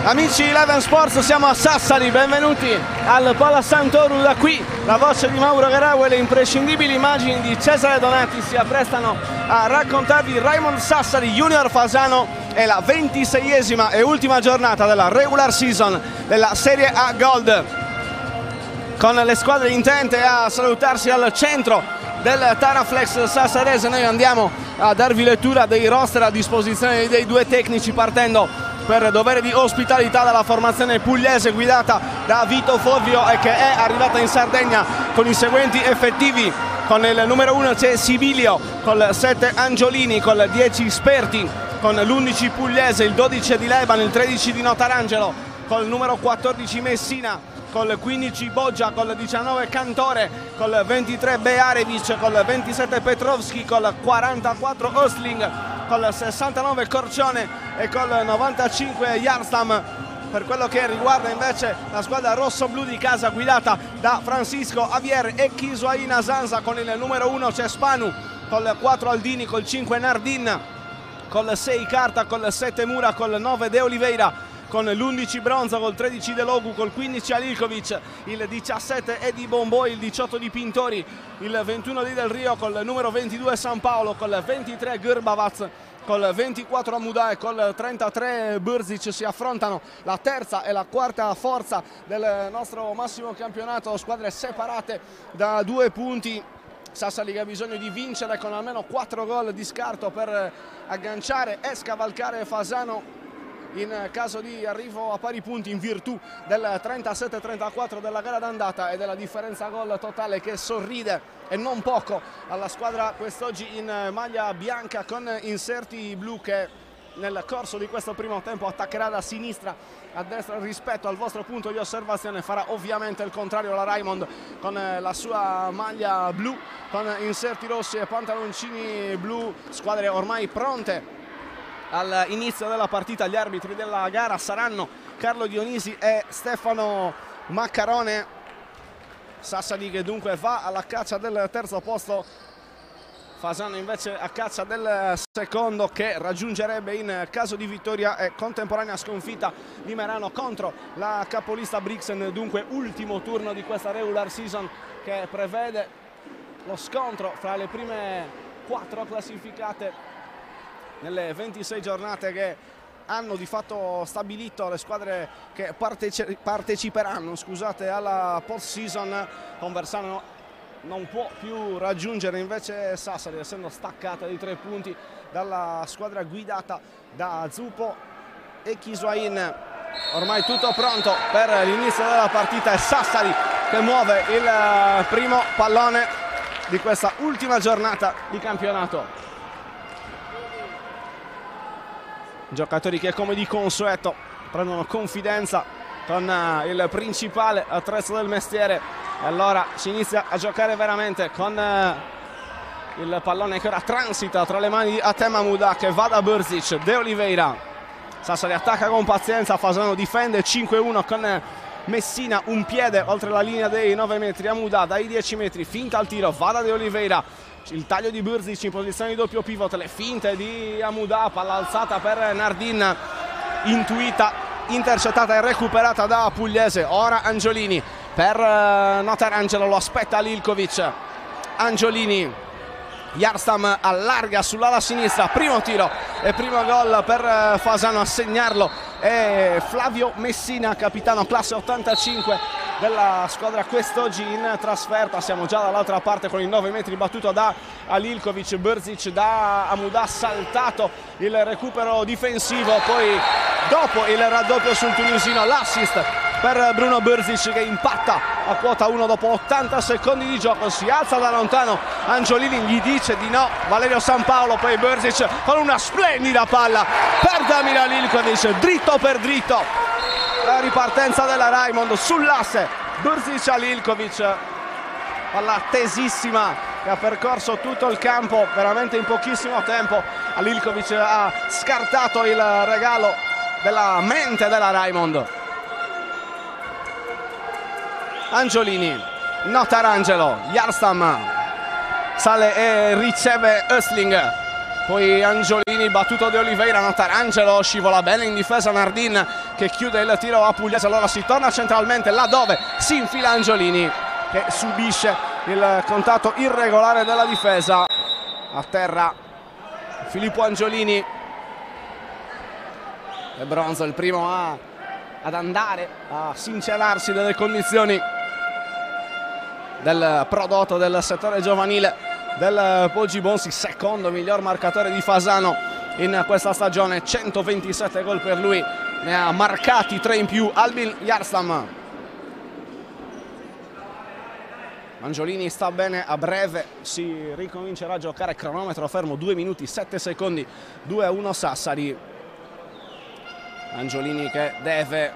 Amici di Eleven Sports, siamo a Sassari, benvenuti al Pala Sant'Oru. Da qui la voce di Mauro Garau e le imprescindibili immagini di Cesare Donati si apprestano a raccontarvi Raimond Sassari Junior Fasano e la 26esima e ultima giornata della regular season della Serie A Gold, con le squadre intente a salutarsi al centro del Taraflex sassarese. Noi andiamo a darvi lettura dei roster a disposizione dei due tecnici, partendo per dovere di ospitalità dalla formazione pugliese guidata da Vito Fovio e che è arrivata in Sardegna con i seguenti effettivi. Con il numero 1 c'è Sibilio, col 7 Angiolini, col 10 Sperti, con l'11 pugliese, il 12 di Leban, il 13 di Notarangelo, col numero 14 Messina, col 15 Boggia, col 19 Cantore, col 23 Bearevic, col 27 Petrovski, col 44 Ostling, col 69 Corcione e col 95 Jarstam. Per quello che riguarda invece la squadra rosso-blu di casa guidata da Francisco Javier e Kisuaina Zanza, con il numero 1 c'è Spanu, col 4 Aldini, col 5 Nardin, col 6 Carta, col 7 Mura, col 9 De Oliveira, con l'11 Bronzo, col 13 De Logu, col 15 Alilkovic, il 17 Edi Bomboi, il 18 di Pintori, il 21 di Del Rio, col numero 22 San Paolo, col 23 Gurbavac, col 24 Amuda e col 33 Brzic si affrontano la terza e la quarta forza del nostro massimo campionato, squadre separate da 2 punti. Sassari che ha bisogno di vincere con almeno 4 gol di scarto per agganciare e scavalcare Fasano in caso di arrivo a pari punti, in virtù del 37-34 della gara d'andata e della differenza gol totale che sorride e non poco alla squadra quest'oggi in maglia bianca con inserti blu, che nel corso di questo primo tempo attaccherà da sinistra a destra rispetto al vostro punto di osservazione. Farà ovviamente il contrario la Raimond con la sua maglia blu con inserti rossi e pantaloncini blu, squadre ormai pronte all'inizio della partita. Gli arbitri della gara saranno Carlo Dionisi e Stefano Maccarone. Sassari che dunque va alla caccia del terzo posto, Fasano invece a caccia del secondo, che raggiungerebbe in caso di vittoria e contemporanea sconfitta di Merano contro la capolista Brixen. Dunque ultimo turno di questa regular season che prevede lo scontro fra le prime 4 classificate nelle 26 giornate che hanno di fatto stabilito le squadre che parteciperanno alla post season. Conversano non può più raggiungere invece Sassari, essendo staccata di 3 punti dalla squadra guidata da Zupo e Kisuain. Ormai tutto pronto per l'inizio della partita e Sassari che muove il primo pallone di questa ultima giornata di campionato. Giocatori che, come di consueto, prendono confidenza con il principale attrezzo del mestiere, e allora si inizia a giocare veramente con il pallone che ora transita tra le mani di Atem Amuda, che va da Brzic, De Oliveira. Sassari attacca con pazienza, Fasano difende 5-1 con Messina un piede oltre la linea dei 9 metri, Amuda dai 10 metri, finta al tiro, va da De Oliveira. Il taglio di Brzic in posizione di doppio pivot, le finte di Amuda, palla alzata per Nardin, intuita, intercettata e recuperata da Pugliese. Ora Angiolini per Notarangelo, lo aspetta Lilkovic, Angiolini, Jarstam allarga sull'ala sinistra, primo tiro e primo gol per Fasano. A segnarlo è Flavio Messina, capitano classe 85 della squadra quest'oggi in trasferta. Siamo già dall'altra parte con il 9 metri battuto da Alilkovic, Brzic da Amuda, saltato il recupero difensivo, poi dopo il raddoppio sul tunisino l'assist per Bruno Brzic che impatta a quota 1 dopo 80 secondi di gioco. Si alza da lontano Angiolini, gli dice di no Valerio San Paolo, poi Brzic con una splendida palla per Damir Alilkovic, dritto per dritto. La ripartenza della Raimond sull'asse Brzic Alilkovic, palla tesissima che ha percorso tutto il campo veramente in pochissimo tempo. Alilkovic ha scartato il regalo della mente della Raimond. Angiolini, Notarangelo, Jarstam sale e riceve Östling, poi Angiolini, battuto De Oliveira, Notarangelo, scivola bene in difesa Nardin che chiude il tiro a Pugliese. Allora si torna centralmente là dove si infila Angiolini che subisce il contatto irregolare della difesa. A terra Filippo Angiolini e Bronzo il primo ad andare a sincerarsi delle condizioni del prodotto del settore giovanile del Poggi Bonsi, secondo miglior marcatore di Fasano in questa stagione, 127 gol per lui, ne ha marcati 3 in più Albin Yarstam. Angiolini sta bene, a breve si ricomincerà a giocare, cronometro fermo 2 minuti 7 secondi, 2-1 Sassari. Angiolini che deve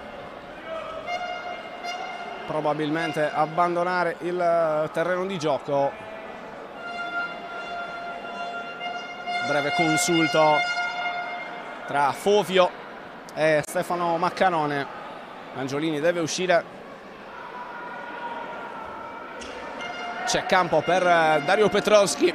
probabilmente abbandonare il terreno di gioco. Breve consulto tra Fovio e Stefano Maccanone. Angiolini deve uscire. C'è campo per Dario Petrovski.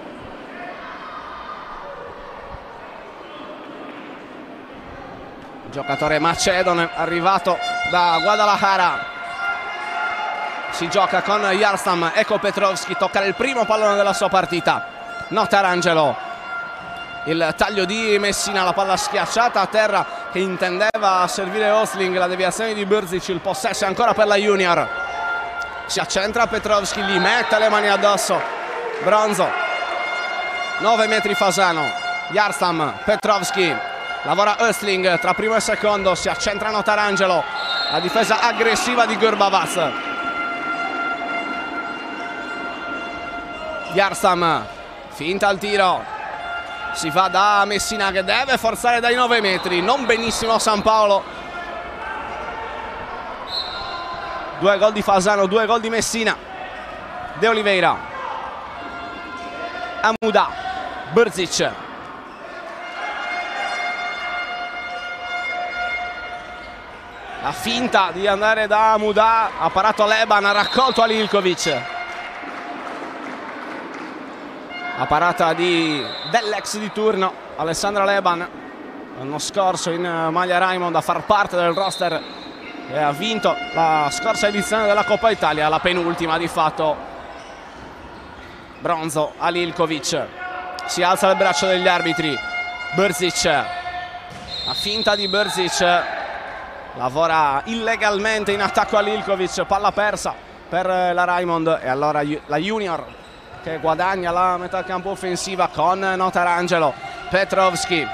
Giocatore macedone arrivato da Guadalajara. Si gioca con Yarstam. Ecco Petrovski toccare il primo pallone della sua partita. Notarangelo. Il taglio di Messina, la palla schiacciata a terra che intendeva servire Osling. La deviazione di Brzic, il possesso ancora per la Junior. Si accentra Petrovski, gli mette le mani addosso Bronzo. 9 metri Fasano. Yarstam, Petrovski, lavora Osling tra primo e secondo. Si accentra Notarangelo. La difesa aggressiva di Gurbavaz. Yarstam, finta al tiro. Si va da Messina che deve forzare dai 9 metri. Non benissimo San Paolo. 2 gol di Fasano, 2 gol di Messina. De Oliveira. Amuda. Brzic. La finta di andare da Amuda. Ha parato Leban, ha raccolto Alilkovic. La parata dell'ex di turno Alessandra Leban, l'anno scorso in maglia Raimond, a far parte del roster e ha vinto la scorsa edizione della Coppa Italia, la penultima di fatto. Bronzo, Alilkovic, si alza il braccio degli arbitri. Brzic, la finta di Brzic, lavora illegalmente in attacco Alilkovic, palla persa per la Raimond e allora la Junior che guadagna la metà campo offensiva con Notarangelo. Petrovski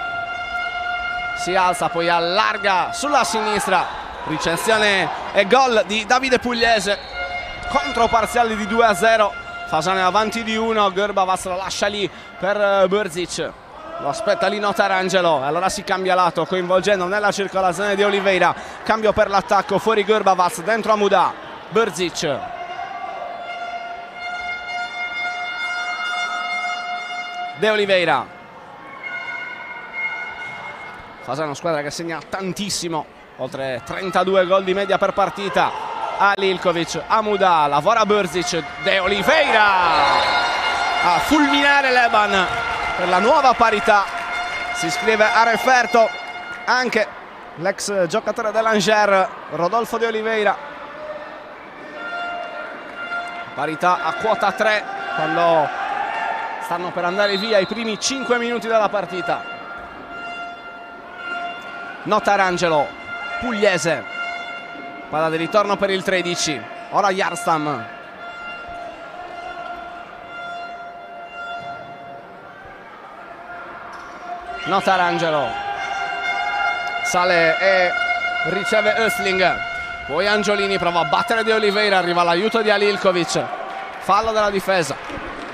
si alza, poi allarga sulla sinistra, ricezione e gol di Davide Pugliese, contro parziale di 2-0. Fasano è avanti di 1, Gurbavaz lo lascia lì per Brzic, lo aspetta lì Notarangelo, allora si cambia lato coinvolgendo nella circolazione di Oliveira. Cambio per l'attacco, fuori Gurbavaz, dentro Amuda. Brzic, De Oliveira. Fasano, squadra che segna tantissimo, oltre 32 gol di media per partita. Alilkovic, Amuda, lavora Brzic, De Oliveira a fulminare Leban per la nuova parità. Si iscrive a referto anche l'ex giocatore dell'Angers, Rodolfo De Oliveira. Parità a quota 3 quando stanno per andare via i primi 5 minuti della partita. Notarangelo, Pugliese, palla di ritorno per il 13. Ora Yarstam. Notarangelo sale e riceve Östling. Poi Angiolini prova a battere De Oliveira, arriva l'aiuto di Alilkovic. Fallo della difesa.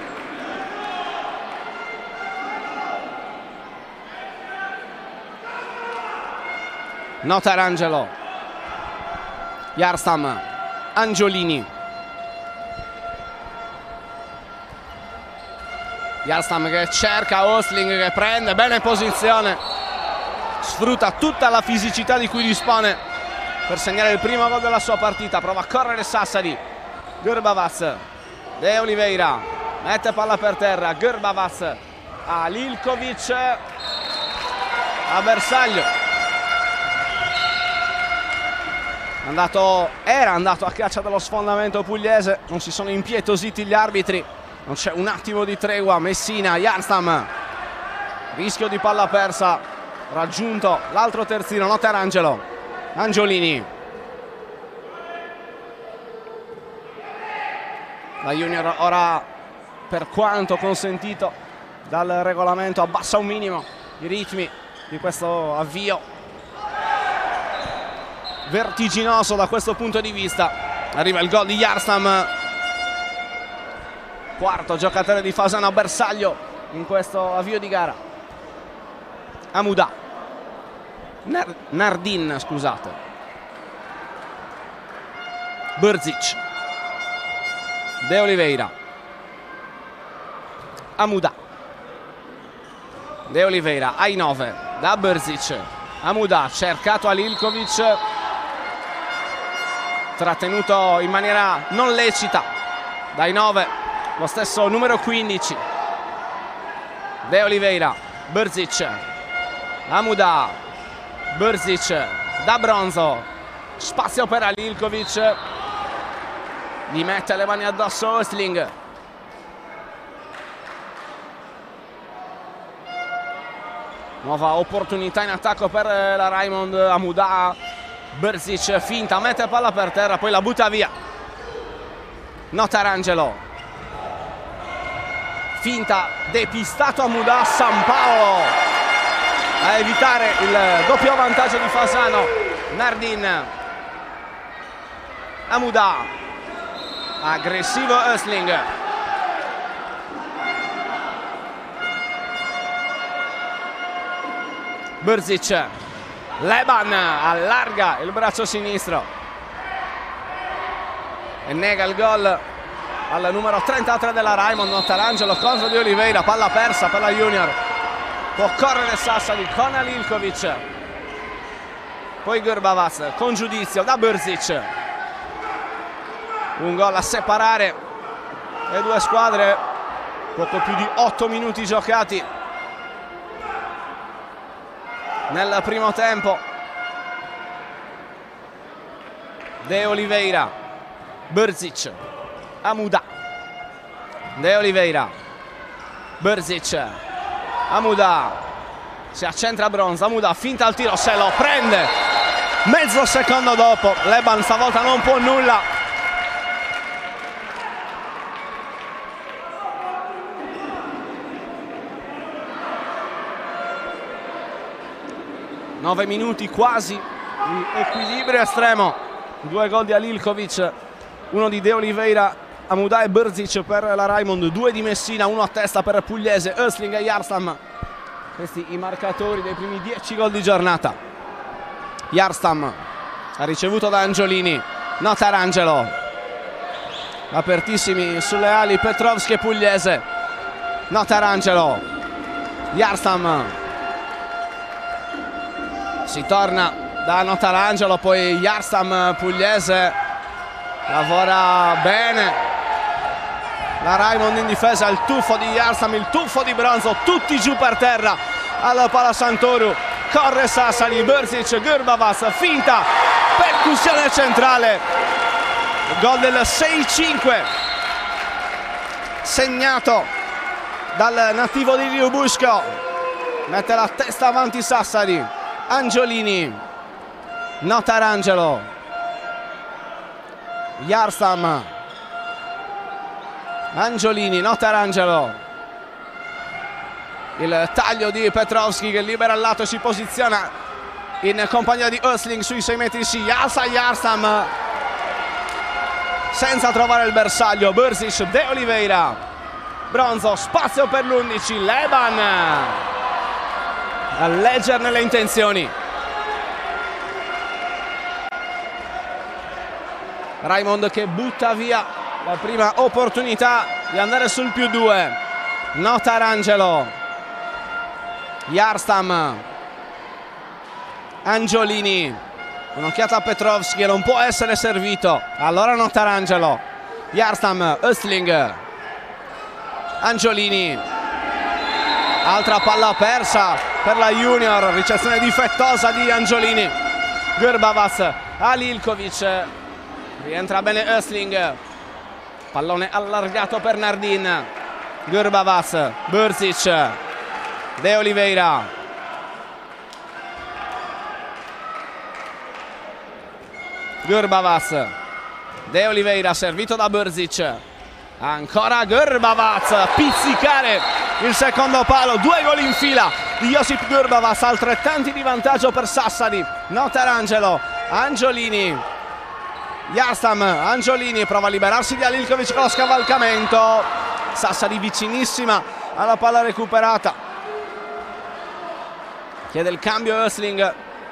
Notarangelo, Yarstam, Angiolini. Yarstam che cerca Osling, che prende bene posizione, sfrutta tutta la fisicità di cui dispone per segnare il primo gol della sua partita. Prova a correre Sassari. Gurbavaz, De Oliveira mette palla per terra. Gurbavaz a Lilkovic, a bersaglio. Era andato a caccia dello sfondamento pugliese, non si sono impietositi gli arbitri, non c'è un attimo di tregua. Messina, Jarstam, rischio di palla persa, raggiunto l'altro terzino, Notarangelo, Angiolini. La Junior ora, per quanto consentito dal regolamento, abbassa un minimo i ritmi di questo avvio vertiginoso da questo punto di vista. Arriva il gol di Jarstam, quarto giocatore di Fasano a bersaglio in questo avvio di gara. Amuda, Nardin, scusate, Brzic, De Oliveira, Amuda, De Oliveira ai 9 da Brzic. Amuda cercato a Lilkovic, trattenuto in maniera non lecita dai 9 lo stesso numero 15 De Oliveira. Brzic, Amuda, Brzic da Bronzo, spazio per Lilkovic, gli mette le mani addosso Östling. Nuova opportunità in attacco per la Raimond. Amuda, Brzic, finta, mette palla per terra, poi la butta via. Notarangelo, finta, depistato Amuda, San Paolo a evitare il doppio vantaggio di Fasano. Nardin, Amuda, aggressivo Östling. Brzic, Leban allarga il braccio sinistro e nega il gol al numero 33 della Raimond. Notarangelo contro De Oliveira, palla persa per la Junior. Può correre Sassari con Lilkovic, poi Gurbavac con giudizio da Brzic. Un gol a separare le due squadre, poco più di 8 minuti giocati nel primo tempo. De Oliveira, Brzic, Amuda, De Oliveira, Brzic, Amuda, si accentra Bronzo. Amuda, finta al tiro, se lo prende mezzo secondo dopo. Leban stavolta non può nulla. Nove minuti quasi di equilibrio estremo. Due gol di Lilkovic, uno di De Oliveira, Amuda e Brzic per la Raimond, due di Messina, uno a testa per Pugliese, Östling e Jarstam. Questi i marcatori dei primi 10 gol di giornata. Jarstam ha ricevuto da Angiolini, Notarangelo, apertissimi sulle ali Petrovski e Pugliese. Notarangelo, Jarstam, si torna da Notarangelo, poi Jarstam. Pugliese lavora bene la Raimond in difesa, il tuffo di Jarstam, il tuffo di Bronzo, tutti giù per terra al Palasantoru. Corre Sassari, Brzic, Gurbavac, finta, percussione centrale, gol del 6-5 segnato dal nativo di Liubusco. Mette la testa avanti Sassari. Angiolini, Notarangelo, Jarstam, Angiolini, Notarangelo, il taglio di Petrovski che libera il lato e si posiziona in compagnia di Östling sui 6 metri. Si alza Jarstam senza trovare il bersaglio. Brzic, De Oliveira, Bronzo, spazio per l'11, Leban a leggerne le intenzioni. Raimond che butta via la prima opportunità di andare sul +2. Notarangelo, Jarstam, Angiolini, un'occhiata a Petrovski che non può essere servito. Allora Notarangelo, Jarstam, Östling, Angiolini, altra palla persa per la Junior, ricezione difettosa di Angiolini. Grbavac a Lilkovic, rientra bene Östling, pallone allargato per Nardin. Grbavac, Brzic, De Oliveira, Grbavac, De Oliveira servito da Brzic, ancora Grbavac, pizzicare il secondo palo, 2 gol in fila di Josip Grbavac, altrettanti di vantaggio per Sassari. Notarangelo, Angiolini, Yarstam, Angiolini prova a liberarsi di Alilkovic con lo scavalcamento, Sassari vicinissima alla palla recuperata, chiede il cambio Östling.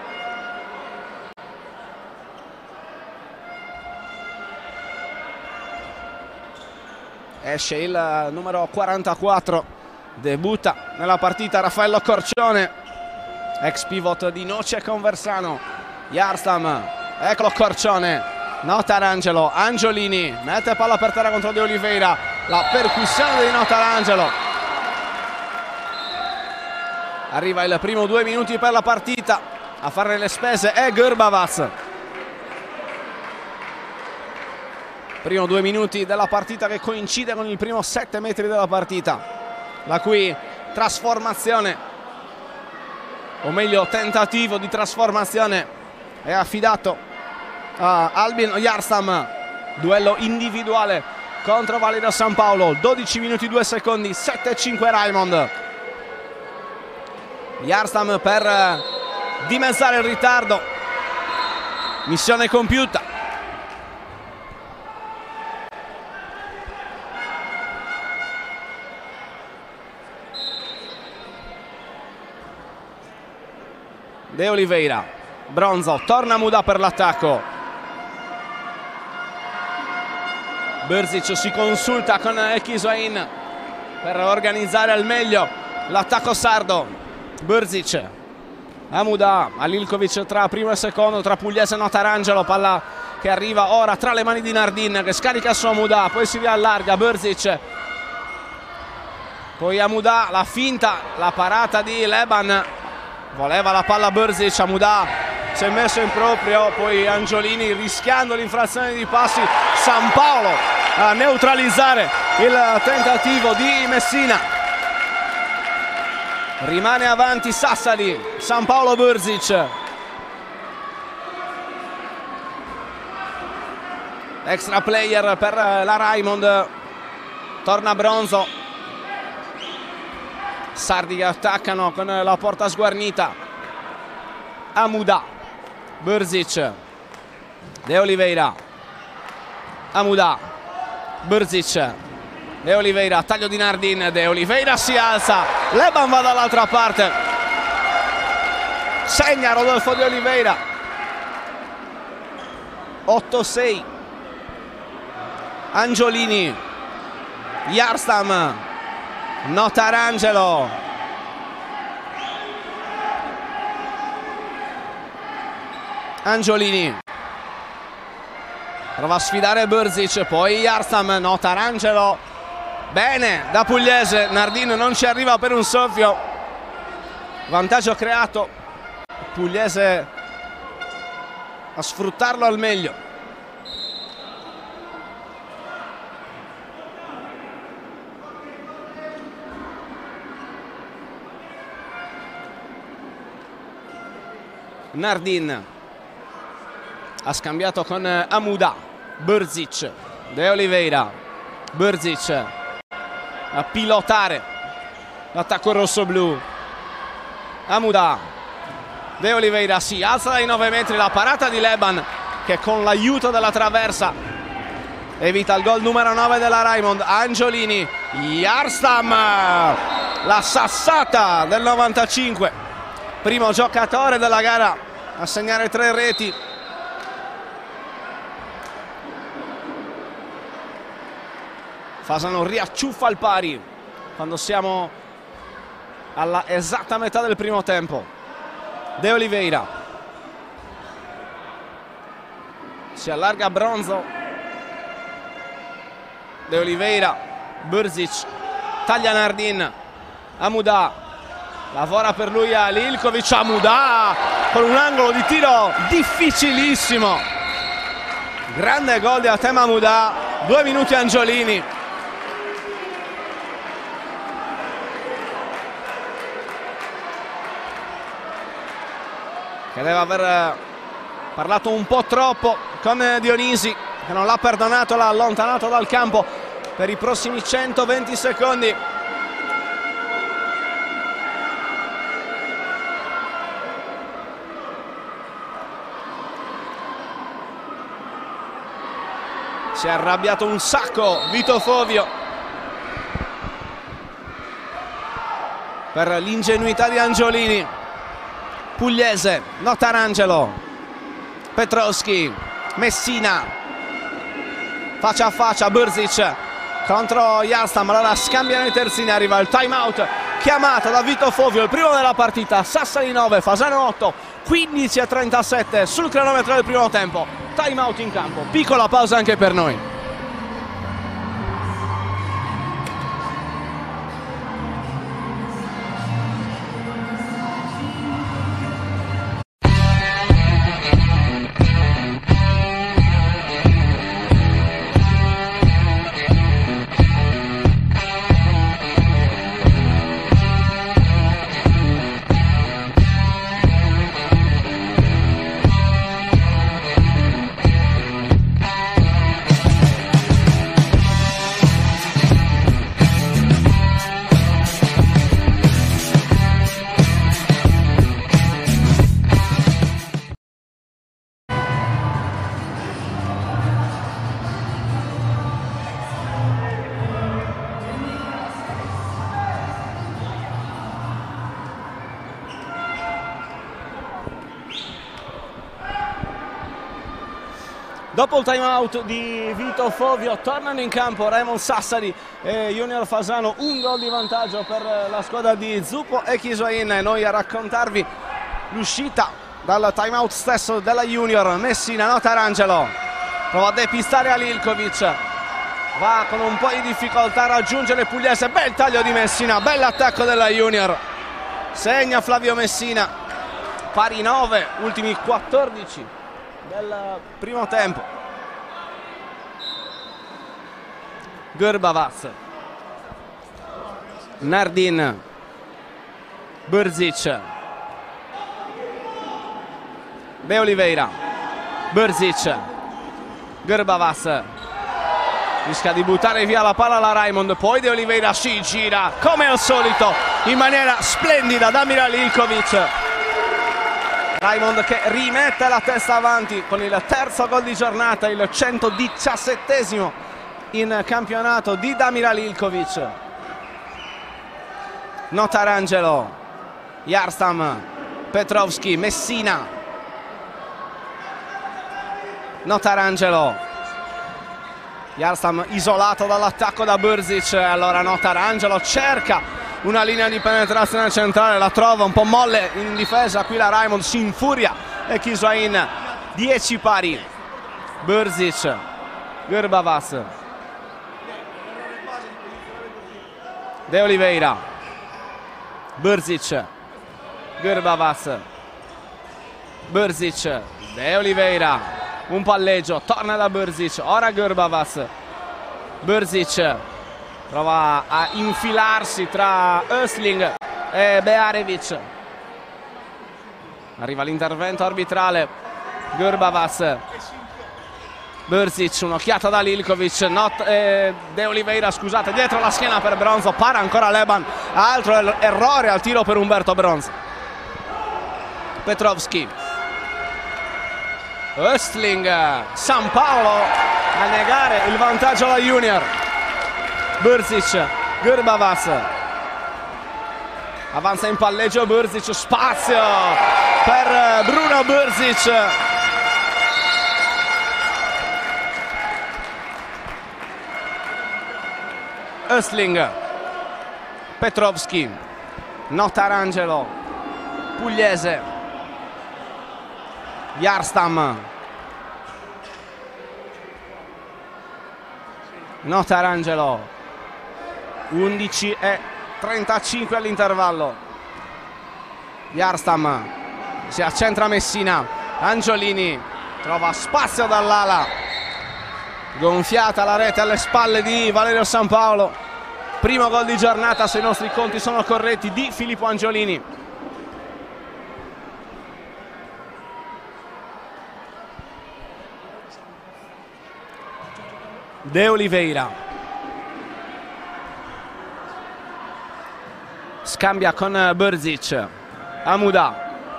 Esce il numero 44, debutta nella partita Raffaello Corcione, ex pivot di Noce Conversano. Yarstam, eccolo Corcione, Notarangelo, Angiolini, mette palla per terra contro De Oliveira, la percussione di Notarangelo. Arriva il primo 2 minuti per la partita, a fare le spese è Grbavac. Primo 2 minuti della partita che coincide con il primo 7 metri della partita, la cui trasformazione, o meglio tentativo di trasformazione, è affidato a Albin Yarstam. Duello individuale contro Valido San Paolo, 12 minuti 2 secondi, 7-5 Raimond. Yarstam per dimezzare il ritardo, missione compiuta. De Oliveira, Bronzo, torna Muda per l'attacco. Brzic si consulta con Ekisoin per organizzare al meglio l'attacco sardo. Brzic a Muda, a Lilkovic tra primo e secondo, tra Pugliese e Notarangelo, palla che arriva ora tra le mani di Nardin che scarica su Muda, poi si riallarga Brzic, poi a Muda la finta, la parata di Leban. Voleva la palla Brzic, Muda si è messo in proprio, poi Angiolini rischiando l'infrazione di passi. San Paolo a neutralizzare il tentativo di Messina. Rimane avanti Sassari, San Paolo Brzic. Extra player per la Raimond, torna Bronzo. Sardi che attaccano con la porta sguarnita. Muda, Brzic, De Oliveira, Muda, Brzic, De Oliveira, taglio di Nardin, De Oliveira si alza, Leban va dall'altra parte, segna Rodolfo De Oliveira. 8-6. Angiolini, Yarstam, Notarangelo, Angiolini prova a sfidare Brzic, poi Yarstam, Notarangelo, bene da Pugliese, Nardin non ci arriva per un soffio, vantaggio creato, Pugliese a sfruttarlo al meglio. Nardin ha scambiato con Muda, Brzic, De Oliveira, Brzic a pilotare l'attacco rosso-blu. Muda, De Oliveira si alza dai 9 metri, la parata di Leban che con l'aiuto della traversa evita il gol numero 9 della Raimond. Angiolini, Yarstam, la sassata del 95, primo giocatore della gara a segnare 3 reti. Fasano riacciuffa al pari quando siamo alla esatta metà del primo tempo. De Oliveira si allarga Bronzo, De Oliveira, Brzic, taglia Nardin, Muda, lavora per lui a Lilkovic, Amuda con un angolo di tiro difficilissimo. Grande gol di Hatem Amuda, 2 minuti Angiolini. Che deve aver parlato un po' troppo con Dionisi, che non l'ha perdonato, l'ha allontanato dal campo per i prossimi 120 secondi. Si è arrabbiato un sacco Vito Fovio per l'ingenuità di Angiolini. Pugliese, Notarangelo, Petrovski, Messina, faccia a faccia, Brzic contro Jarstam, allora scambiano i terzini, arriva il time out chiamato da Vito Fovio, il primo della partita. Sassari 9, Fasano 8, 15:37 sul cronometro del primo tempo, time out in campo, piccola pausa anche per noi. Dopo il time out di Vito Fovio tornano in campo Raimon Sassari e Junior Fasano, un gol di vantaggio per la squadra di Zuppo e Chisuain, e noi a raccontarvi l'uscita dal time out stesso della Junior. Messina, Notarangelo prova a depistare a Lilkovic, va con un po' di difficoltà a raggiungere Pugliese, bel taglio di Messina, bell'attacco della Junior, segna Flavio Messina, pari 9, ultimi 14 del primo tempo. Gurbavac, Nardin, Brzic, De Oliveira, Brzic, Gurbavac rischia di buttare via la palla alla Raimond, poi De Oliveira si gira come al solito in maniera splendida da Lilkovic. Raimond che rimette la testa avanti con il terzo gol di giornata, il 117esimo in campionato di Damir Lilkovic. Notarangelo, Jarstam, Petrovski, Messina, Notarangelo, Jarstam isolato dall'attacco da Brzic, allora Notarangelo cerca una linea di penetrazione centrale, la trova un po' molle in difesa, qui la Raimond si infuria e Chisuain 10 pari. Brzic, Gurbavac, De Oliveira, Brzic, Gurbavac, Brzic, De Oliveira, un palleggio, torna da Brzic, ora Gurbavac, Brzic prova a infilarsi tra Östling e Bearevic, arriva l'intervento arbitrale. Gurbavac, Brzic, un'occhiata da Lilkovic, De Oliveira, scusate, dietro la schiena per Bronzo, para ancora Leban, altro errore al tiro per Umberto Bronzo. Petrovski, Östling, San Paolo a negare il vantaggio alla Junior. Brzic, Gurbavac, avanza in palleggio Brzic, spazio per Bruno Brzic. Östling, Petrovski, Notarangelo, Pugliese, Jarstam, Notarangelo, 11:35 all'intervallo. Yarstam si accentra Messina, Angiolini trova spazio dall'ala, gonfiata la rete alle spalle di Valerio Sampaolo. Primo gol di giornata, se i nostri conti sono corretti, di Filippo Angiolini. De Oliveira scambia con Brzic. Amuda,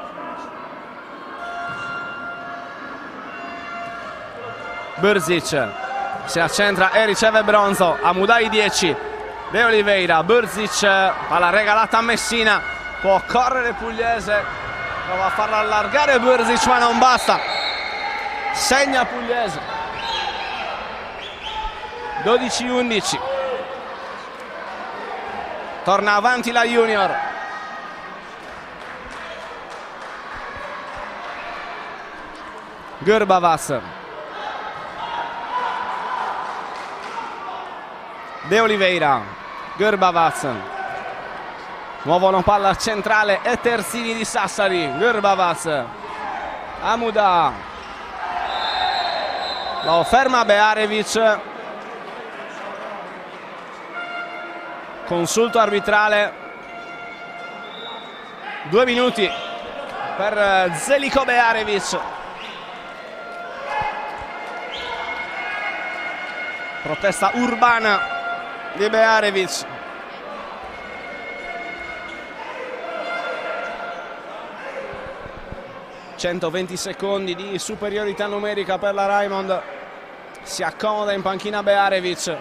Brzic si accentra e riceve Bronzo. Amuda i 10, De Oliveira, Brzic, palla regalata a Messina, può correre Pugliese, prova a farla allargare Brzic ma non basta, segna Pugliese. 12-11, torna avanti la Junior. Gurbavas, De Oliveira, Gurbavas, muovono palla centrale e terzini di Sassari. Gurbavas, Amuda, lo ferma Bearevic. Consulto arbitrale, 2 minuti per Zeljko Bearevic. Protesta urbana di Bearevic. «120 secondi di superiorità numerica per la Raimond». Si accomoda in panchina Bearevic.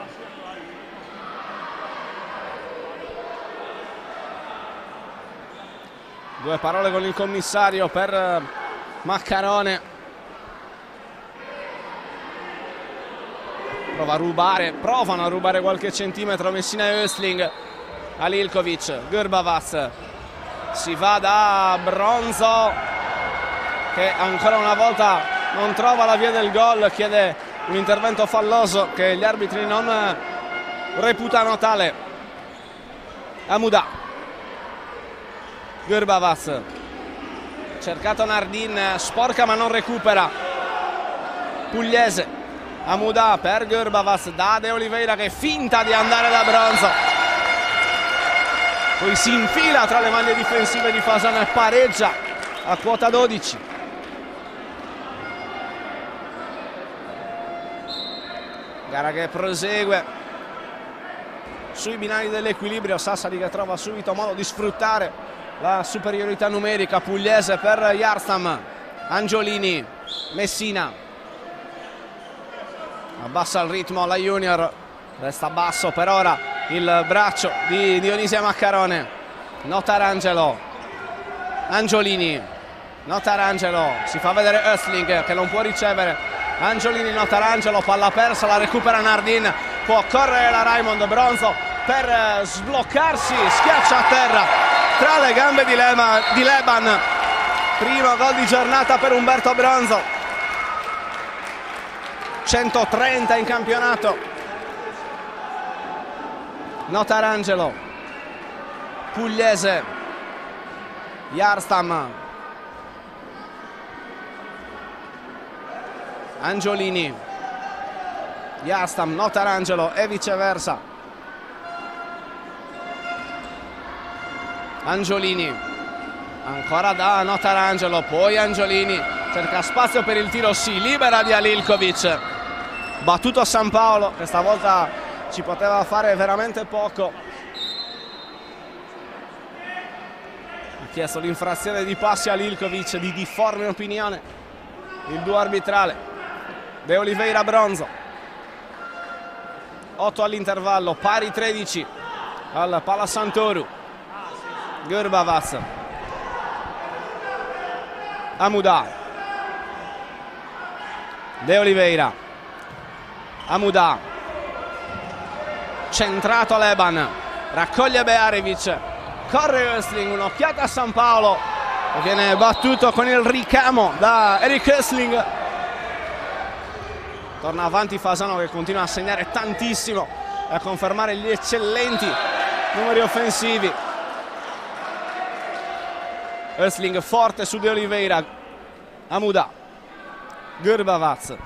Due parole con il commissario per Maccarone. Provano a rubare qualche centimetro Messina e Östling a Lilkovic. Gurbavas, si va da Bronzo che ancora una volta non trova la via del gol, chiede un intervento falloso che gli arbitri non reputano tale. Amuda, Gurbavas, cercato Nardin, sporca ma non recupera. Pugliese, Amuda per Gurbavas, da De Oliveira che finta di andare da Bronzo, poi si infila tra le maglie difensive di Fasano e pareggia a quota 12. Gara che prosegue sui binari dell'equilibrio. Sassari che trova subito modo di sfruttare la superiorità numerica. Pugliese per Yarstam, Angiolini, Messina, abbassa il ritmo la Junior, resta basso per ora il braccio di Dionisia Maccarone. Notarangelo, Angiolini, Notarangelo, si fa vedere Östling che non può ricevere. Angiolini, Notarangelo, palla persa, la recupera Nardin, può correre la Raimond. Bronzo per sbloccarsi, schiaccia a terra tra le gambe di Leban. Primo gol di giornata per Umberto Bronzo, 130 in campionato. Notarangelo, Pugliese, Yarstam, Angiolini, Yarstam, Notarangelo e viceversa. Angiolini, ancora da Notarangelo, poi Angiolini, cerca spazio per il tiro, si libera di Alilkovic. Battuto a Sampaolo, che stavolta ci poteva fare veramente poco. Ha chiesto l'infrazione di passi a Lilkovic, di difforme opinione il duo arbitrale. De Oliveira, Bronzo, 8 all'intervallo, pari 13 al Palasantoru. Gurbavas, Amuda, De Oliveira, Amuda, centrato Leban, raccoglie Bearevic, corre Östling, un'occhiata a Sampaolo e viene battuto con il ricamo da Erik Östling. Torna avanti Fasano che continua a segnare tantissimo e a confermare gli eccellenti numeri offensivi. Östling forte su De Oliveira. Amuda, Grbavac,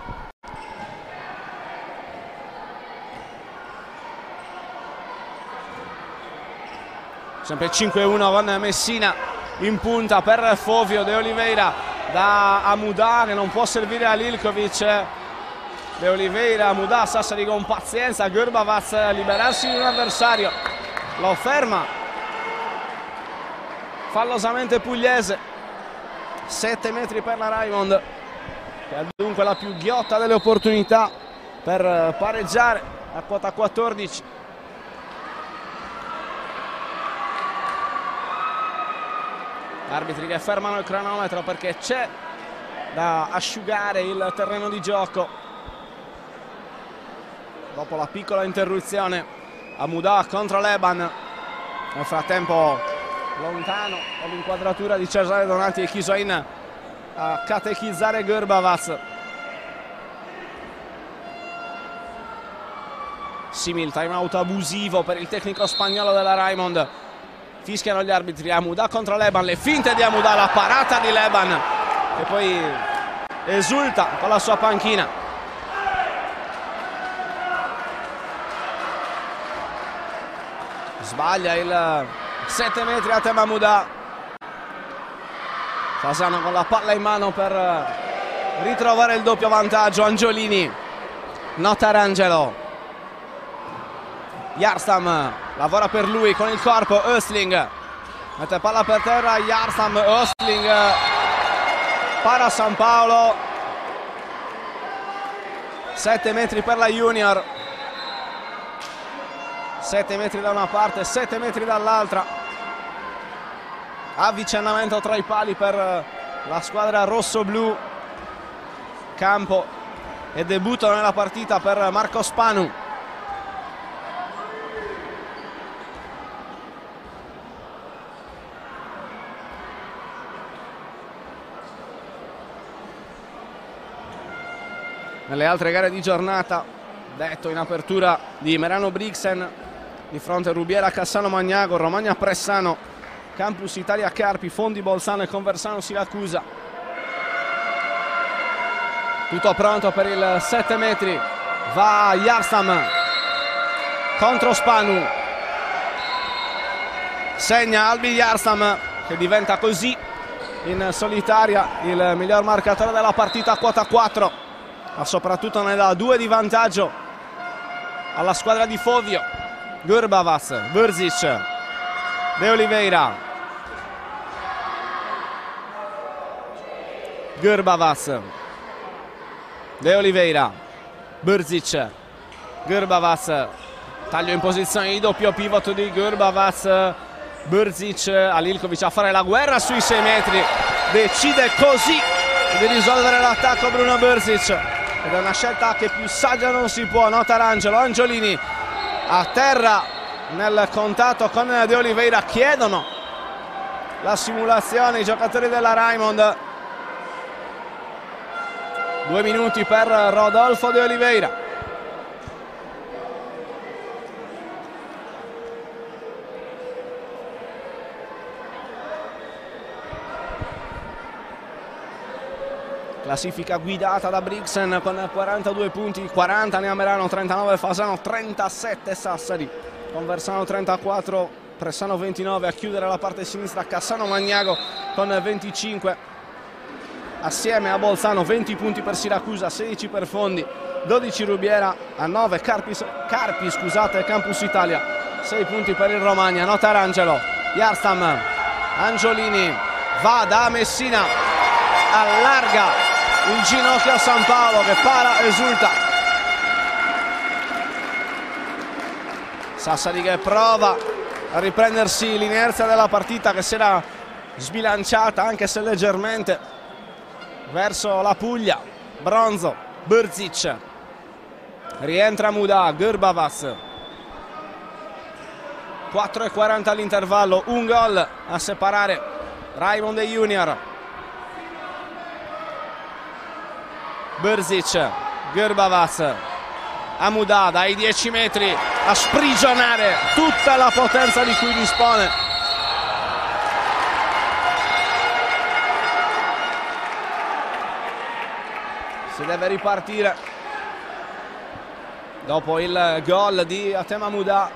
sempre 5-1 con Messina in punta per Fovio. De Oliveira da Amuda che non può servire a Lilkovic. De Oliveira, Amuda, Sassari con pazienza, Grbavac liberarsi di un avversario, lo ferma fallosamente Pugliese. 7 metri per la Raimond, che ha dunque la più ghiotta delle opportunità per pareggiare a quota 14. Arbitri che fermano il cronometro perché c'è da asciugare il terreno di gioco. Dopo la piccola interruzione, Amuda contro Leban. Nel frattempo lontano dall'inquadratura di Cesare Donati e Chisoin a catechizzare Grbavac. Simil, time out abusivo per il tecnico spagnolo della Raimond. Fischiano gli arbitri. Amuda contro Leban, le finte di Amuda, la parata di Leban e poi esulta con la sua panchina. Sbaglia il 7 metri a tema Amuda. Fasano con la palla in mano per ritrovare il doppio vantaggio. Angiolini, Notarangelo, Yarstam lavora per lui con il corpo. Östling mette palla per terra. Yarstam, Östling para San Paolo. 7 metri per la Junior, 7 metri da una parte, 7 metri dall'altra. Avvicinamento tra i pali per la squadra rosso-blu. Campo e debutto nella partita per Marco Spanu. Nelle altre gare di giornata, detto in apertura di Merano Brixen, di fronte a Rubiera, Cassano Magnago, Romagna Pressano, Campus Italia Carpi, Fondi Bolzano e Conversano Siracusa. Tutto pronto per il 7 metri. Va Yarstam contro Spanu. Segna Albi Yarstam, che diventa così in solitaria il miglior marcatore della partita a quota 4, ma soprattutto ne dà 2 di vantaggio alla squadra di Fovio. Grbavac, Brzic, De Oliveira, Grbavac, De Oliveira, Brzic, Grbavac, taglio in posizione di doppio pivot di Grbavac. Brzic a Lilkovic a fare la guerra sui 6 metri, decide così di risolvere l'attacco Bruno Brzic ed è una scelta che più saggia non si può. Notarangelo, Angiolini a terra nel contatto con De Oliveira, chiedono la simulazione i giocatori della Raimond. 2 minuti per Rodolfo De Oliveira. Classifica guidata da Brixen con 42 punti, 40 ne ha Merano, 39 Fasano, 37 Sassari, Conversano 34, Pressano 29, a chiudere la parte sinistra Cassano Magnago con 25. Assieme a Bolzano 20 punti per Siracusa, 16 per Fondi, 12 Rubiera, a 9 Carpi scusate, Campus Italia, 6 punti per il Romagna. Notarangelo, Yarstam, Angiolini, va da Messina, allarga il ginocchio a San Paolo che para, esulta. Sassari che prova a riprendersi l'inerzia della partita che si era sbilanciata anche se leggermente verso la Puglia. Bronzo, Brzic, rientra Amuda, Grbavac. 4:40 all'intervallo, un gol a separare Raimond e Junior. Brzic, Grbavac, Amuda dai 10 metri a sprigionare tutta la potenza di cui dispone Si deve ripartire dopo il gol di Hatem Hamouda.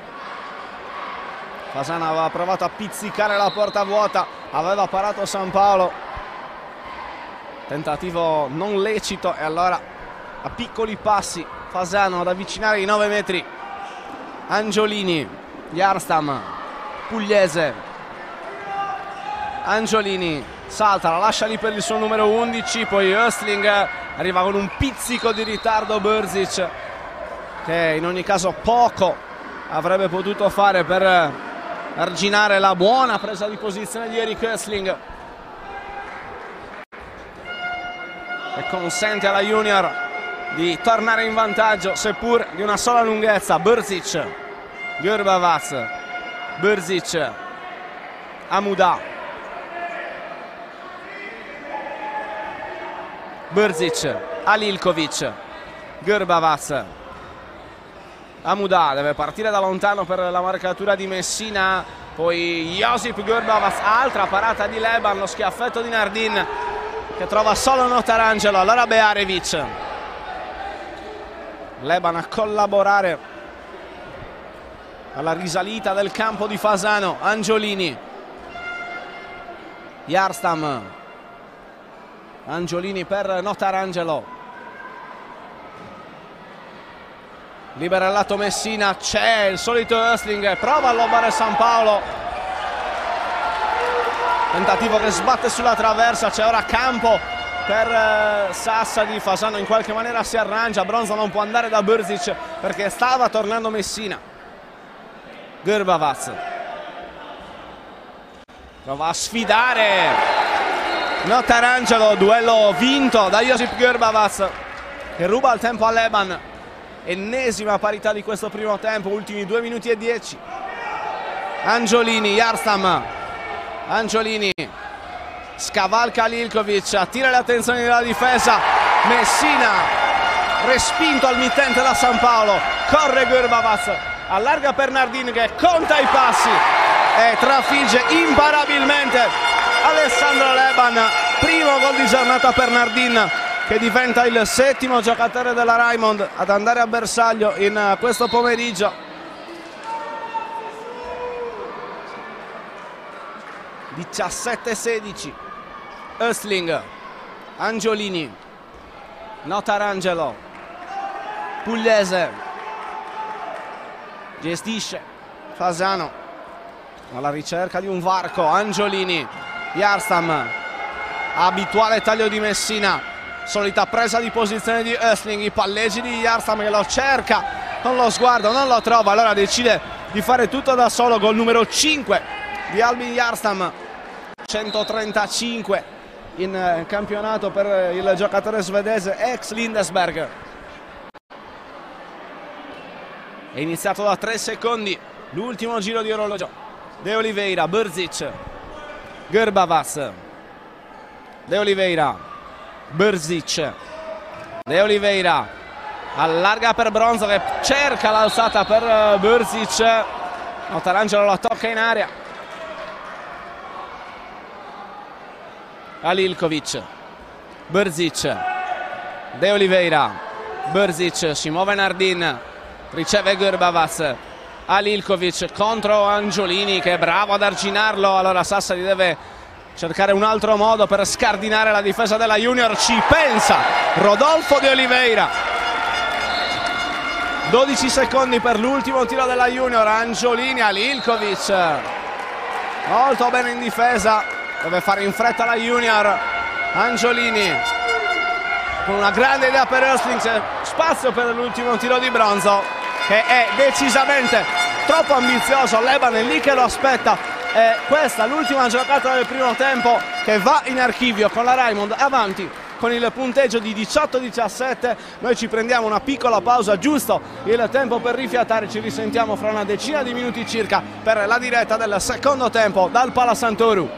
Fasano aveva provato a pizzicare la porta vuota, aveva parato San Paolo, tentativo non lecito, e allora a piccoli passi Fasano ad avvicinare i 9 metri. Angiolini, Yarstam, Pugliese, Angiolini salta, la lascia lì per il suo numero 11, poi Östling arriva con un pizzico di ritardo. Brzic, che in ogni caso poco avrebbe potuto fare per arginare la buona presa di posizione di Erik Östling, che consente alla Junior di tornare in vantaggio, seppur di una sola lunghezza. Brzic, Grbavac, Brzic, Hamouda, Brzic, Alilkovic, Grbavac, Hamouda deve partire da lontano per la marcatura di Messina, poi Josip Grbavac, altra parata di Leban, lo schiaffetto di Nardin che trova solo Notarangelo. Allora Bearevic, Leban a collaborare alla risalita del campo di Fasano. Angiolini, Yarstam, Angiolini per Notarangelo, libera il lato Messina, c'è il solito Östling, prova a lobbare San Paolo, tentativo che sbatte sulla traversa, c'è ora campo per Sassari. Fasano in qualche maniera si arrangia, Bronzo non può andare da Brzic perché stava tornando Messina. Grbavac prova a sfidare Notarangelo, duello vinto da Josip Grbavac che ruba il tempo a Leban. Ennesima parità di questo primo tempo, ultimi 2 minuti e 10. Angiolini, Yarstam, Angiolini scavalca Lilkovic, attira le attenzioni della difesa. Messina respinto al mittente da San Paolo, corre Grbavac, allarga per Nardin che conta i passi e trafigge imparabilmente Alessandro Leban. Primo gol di giornata per Nardin, che diventa il 7° giocatore della Raimond ad andare a bersaglio in questo pomeriggio. 17-16. Östling, Angiolini, Notarangelo, Pugliese, gestisce Fasano alla ricerca di un varco. Angiolini, Yarstam, abituale taglio di Messina, solita presa di posizione di Östling, i palleggi di Yarstam che lo cerca con lo sguardo, non lo trova, allora decide di fare tutto da solo. Gol numero 5 di Albin Yarstam, 135 in campionato per il giocatore svedese ex Lindesberg. È iniziato da 3 secondi l'ultimo giro di orologio. De Oliveira, Brzic, Grbavac, De Oliveira, Brzic, De Oliveira allarga per Bronzo che cerca l'alzata per Brzic. Notarangelo la tocca in aria. Alilkovic, Brzic, De Oliveira, Brzic, si muove Nardin, riceve Grbavac, Alilkovic contro Angiolini che è bravo ad arginarlo. Allora Sassari deve cercare un altro modo per scardinare la difesa della Junior, ci pensa Rodolfo De Oliveira. 12 secondi per l'ultimo tiro della Junior. Angiolini, Alilkovic molto bene in difesa, deve fare in fretta la Junior. Angiolini con una grande idea per Östling, spazio per l'ultimo tiro di Bronzo che è decisamente troppo ambizioso. Leban è lì che lo aspetta e questa è l'ultima giocata del primo tempo che va in archivio con la Raimond avanti con il punteggio di 18-17. Noi ci prendiamo una piccola pausa, giusto il tempo per rifiatare. Ci risentiamo fra una decina di minuti circa per la diretta del secondo tempo dal Pala Santoru.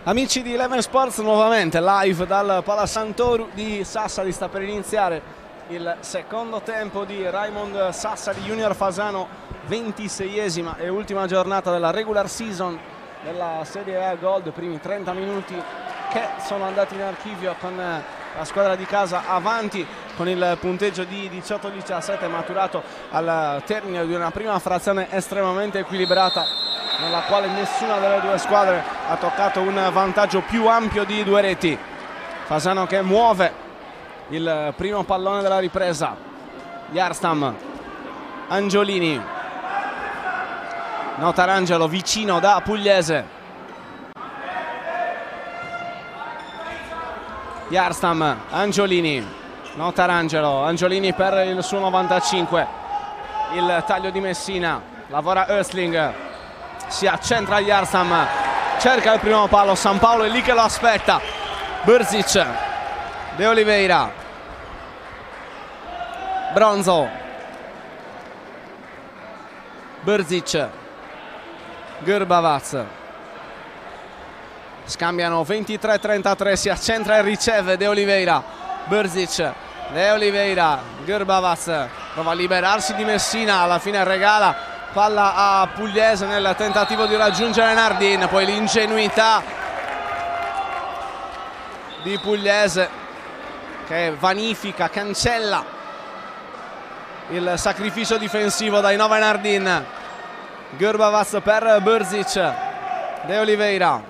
Amici di Eleven Sports, nuovamente live dal Palasantoru di Sassari. Sta per iniziare il secondo tempo di Raimond Sassari Junior Fasano, 26esima e ultima giornata della regular season della Serie A Gold. Primi 30 minuti che sono andati in archivio con la squadra di casa avanti con il punteggio di 18-17, maturato al termine di una prima frazione estremamente equilibrata, nella quale nessuna delle due squadre ha toccato un vantaggio più ampio di 2 reti. Fasano che muove il primo pallone della ripresa. Yarstam, Angiolini, Notarangelo vicino da Pugliese. Yarstam, Angiolini, Notarangelo, Angiolini per il suo 95. Il taglio di Messina, lavora Östling, si accentra Yarstam, cerca il primo palo, San Paolo è lì che lo aspetta. Brzic, De Oliveira, Bronzo, Brzic, Grbavac, scambiano 23-33, si accentra e riceve De Oliveira, Brzic, De Oliveira, Grbavac prova a liberarsi di Messina, alla fine regala palla a Pugliese nel tentativo di raggiungere Nardin, poi l'ingenuità di Pugliese che vanifica, cancella il sacrificio difensivo dai 9 Nardin. Grbavac per Brzic, De Oliveira,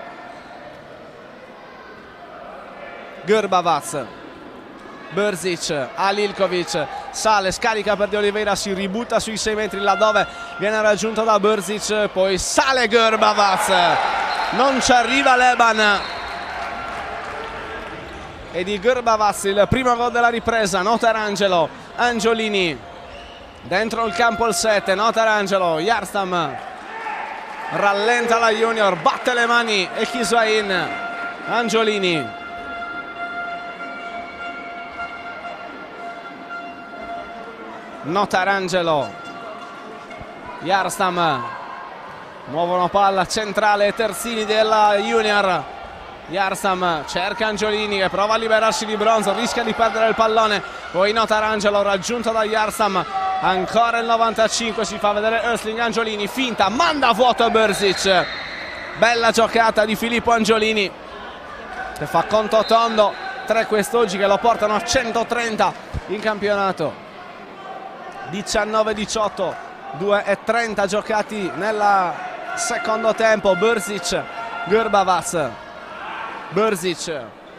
Grbavac, Brzic, Alilkovic, sale, scarica per De Oliveira, si ributta sui 6 metri laddove viene raggiunto da Brzic, poi sale Grbavac, non ci arriva Leban. E di Grbavac il primo gol della ripresa. Notarangelo, Angiolini, dentro il campo il 7, Notarangelo, Yarstam, rallenta la Junior, batte le mani e Kiswain, Angiolini, Notarangelo, Yarstam, muovono palla centrale terzini della Junior. Yarstam cerca Angiolini che prova a liberarsi di Bronzo, rischia di perdere il pallone, poi Notarangelo raggiunto da Yarstam, ancora il 95, si fa vedere Östling, Angiolini, finta, manda a vuoto Brzic. Bella giocata di Filippo Angiolini che fa conto tondo, 3 quest'oggi che lo portano a 130 in campionato. 19-18, 2:30 giocati nel secondo tempo. Brzic, Grbavac, Brzic,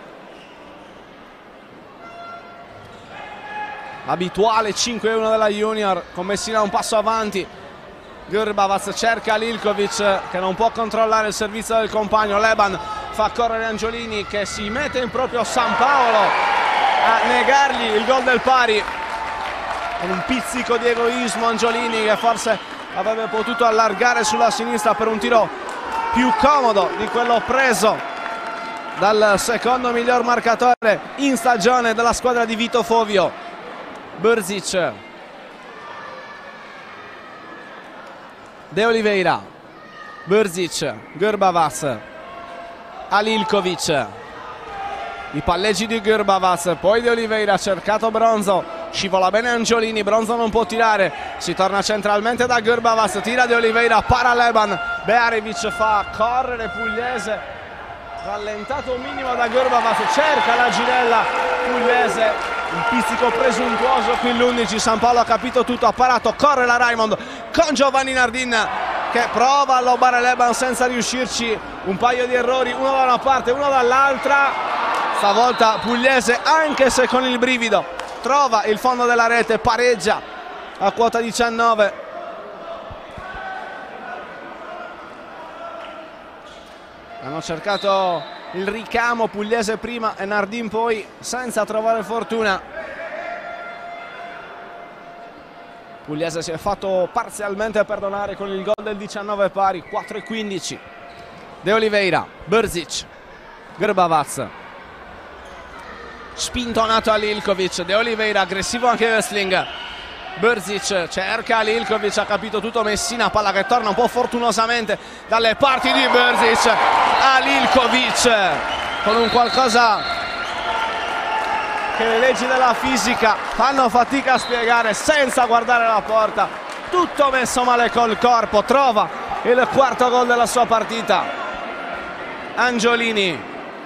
abituale 5-1 della Junior, con Messina un passo avanti. Grbavac cerca Lilkovic che non può controllare il servizio del compagno. Leban fa correre Angiolini che si mette in proprio San Paolo a negargli il gol del pari. Con un pizzico di egoismo Angiolini che forse avrebbe potuto allargare sulla sinistra per un tiro più comodo di quello preso dal secondo miglior marcatore in stagione della squadra di Vito Fovio. Brzic, De Oliveira, Brzic, Grbavac, Alilkovic, i palleggi di Grbavac, poi De Oliveira ha cercato Bronzo, scivola bene Angiolini, Bronzo non può tirare, si torna centralmente da Grbavac, tira De Oliveira, para Leban, Bearevic fa correre Pugliese, rallentato un minimo da Grbavac, cerca la girella Pugliese, un pizzico presuntuoso qui l'11, San Paolo ha capito tutto, ha parato, corre la Raimond con Giovanni Nardin che prova a lobare Leban senza riuscirci, un paio di errori, uno da una parte, uno dall'altra, stavolta Pugliese anche se con il brivido trova il fondo della rete, pareggia a quota 19. Hanno cercato il ricamo Pugliese prima e Nardin poi senza trovare fortuna. Pugliese si è fatto parzialmente perdonare con il gol del 19 pari, 4-15. De Oliveira, Brzic, Grbavac, spintonato a Lilkovic, De Oliveira aggressivo anche Östling, Brzic cerca Lilkovic, ha capito tutto Messina, palla che torna un po' fortunosamente dalle parti di Brzic a Lilkovic con un qualcosa che le leggi della fisica fanno fatica a spiegare, senza guardare la porta, tutto messo male col corpo. Trova il quarto gol della sua partita Angiolini.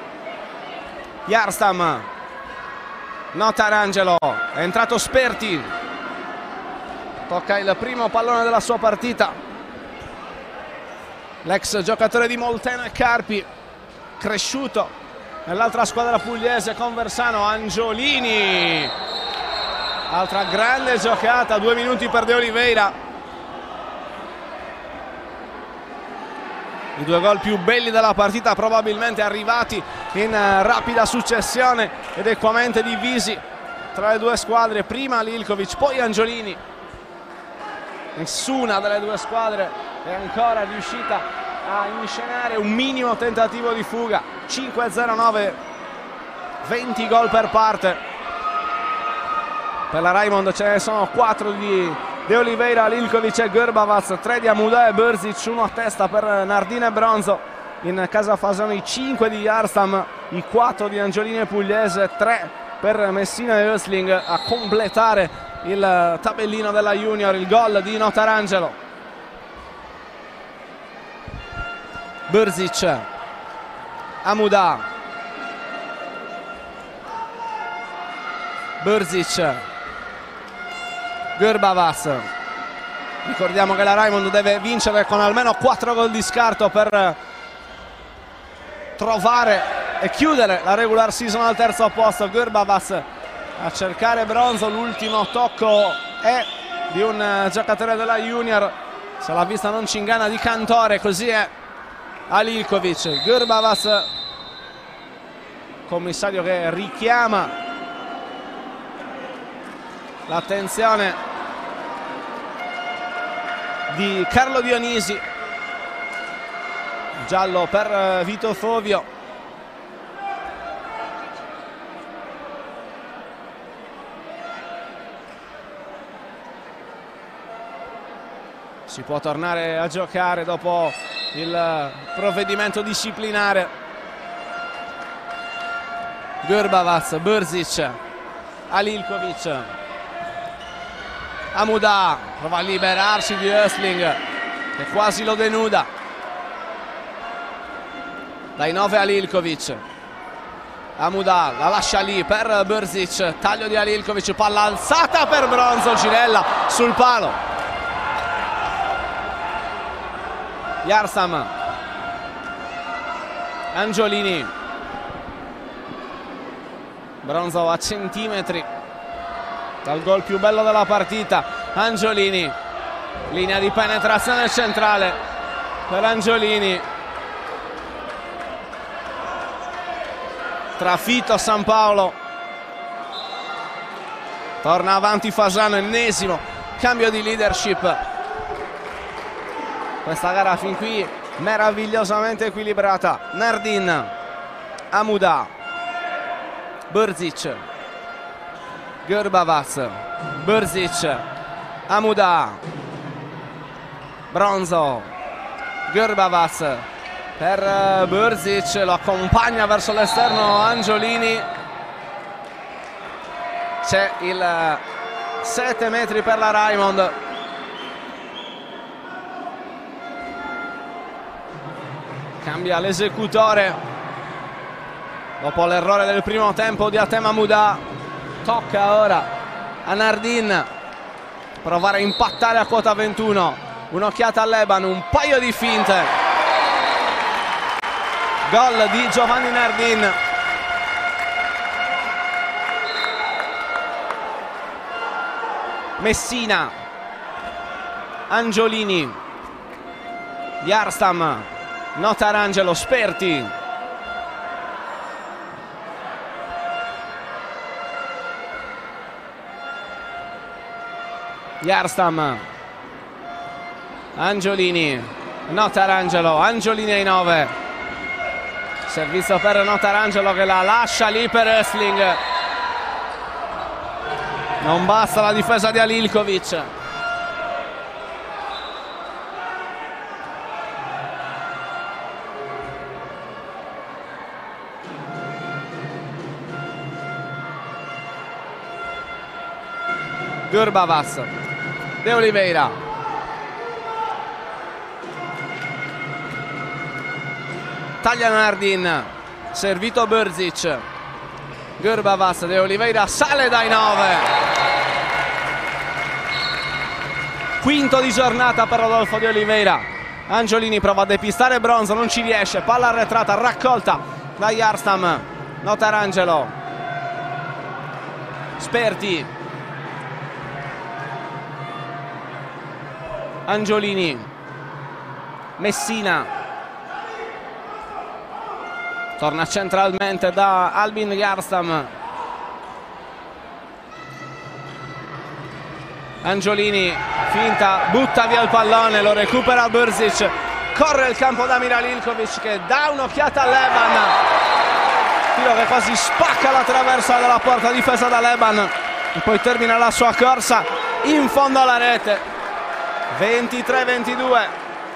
Jarstam, Notarangelo, è entrato Sperti, tocca il primo pallone della sua partita l'ex giocatore di Molteno e Carpi, cresciuto nell'altra squadra pugliese Conversano. Angiolini, altra grande giocata, 2 minuti per De Oliveira, i 2 gol più belli della partita probabilmente arrivati in rapida successione ed equamente divisi tra le due squadre, prima Lilkovic poi Angiolini. Nessuna delle due squadre è ancora riuscita a inscenare un minimo tentativo di fuga. 5-0-9, 20 gol per parte. Per la Raimond ce ne sono 4 di De Oliveira, Lilkovic e Grbavac, 3 di Amuda e Brzic, 1 a testa per Nardin e Bronzo. In casa Fasano 5 di Jarstam, i 4 di Angiolini e Pugliese, 3 per Messina e Ösling a completare il tabellino della Junior. Il gol di Notarangelo. Brzic, Amuda, Brzic, Grbavac. Ricordiamo che la Raimond deve vincere con almeno 4 gol di scarto per trovare e chiudere la regular season al terzo posto. Grbavac a cercare Bronzo, l'ultimo tocco è di un giocatore della Junior, se la vista non ci inganna, di Cantore, così è a Lilkovic. Grbavac, commissario che richiama l'attenzione di Carlo Dionisi. Giallo per Vito Fovio. Si può tornare a giocare dopo il provvedimento disciplinare. Grbavac, Brzic, Lilkovic, Amuda prova a liberarsi di Ösling che quasi lo denuda. Dai 9 a Lilkovic, Amuda la lascia lì per Brzic, taglio di Lilkovic, palla alzata per Bronzo, Girella sul palo. Jarstam, Angiolini, Bronzo a centimetri dal gol più bello della partita. Angiolini, linea di penetrazione centrale per Angiolini, trafitto a San Paolo, torna avanti Fasano, ennesimo cambio di leadership. Questa gara fin qui meravigliosamente equilibrata. Nardin, Amuda, Brzic, Grbavac, Brzic, Amuda, Bronzo, Grbavac per Brzic, lo accompagna verso l'esterno Angiolini. C'è il 7 metri per la Raimond. Cambia l'esecutore dopo l'errore del primo tempo di Hatem Amuda. Tocca ora a Nardin provare a impattare a quota 21. Un'occhiata all'Eban, un paio di finte. Gol di Giovanni Nardin. Messina, Angiolini, Jarstam, Notarangelo, Sperti, Jarstam, Angiolini, Notarangelo, Angiolini ai 9, servizio per Notarangelo che la lascia lì per Ösling. Non basta la difesa di Alilkovic. Gurbavac, De Oliveira, taglia Nardin, servito Brzic. Gurbavac, De Oliveira sale dai 9. Quinto di giornata per Rodolfo De Oliveira. Angiolini prova a depistare Bronzo, non ci riesce, palla arretrata raccolta da Jarstam. Notarangelo, Sperti, Angiolini, Messina, torna centralmente da Albin Jarstam. Angiolini, finta, butta via il pallone, lo recupera Brzic, corre il campo da Alilkovic che dà un'occhiata a Leban, tiro che quasi spacca la traversa della porta difesa da Leban e poi termina la sua corsa in fondo alla rete. 23-22.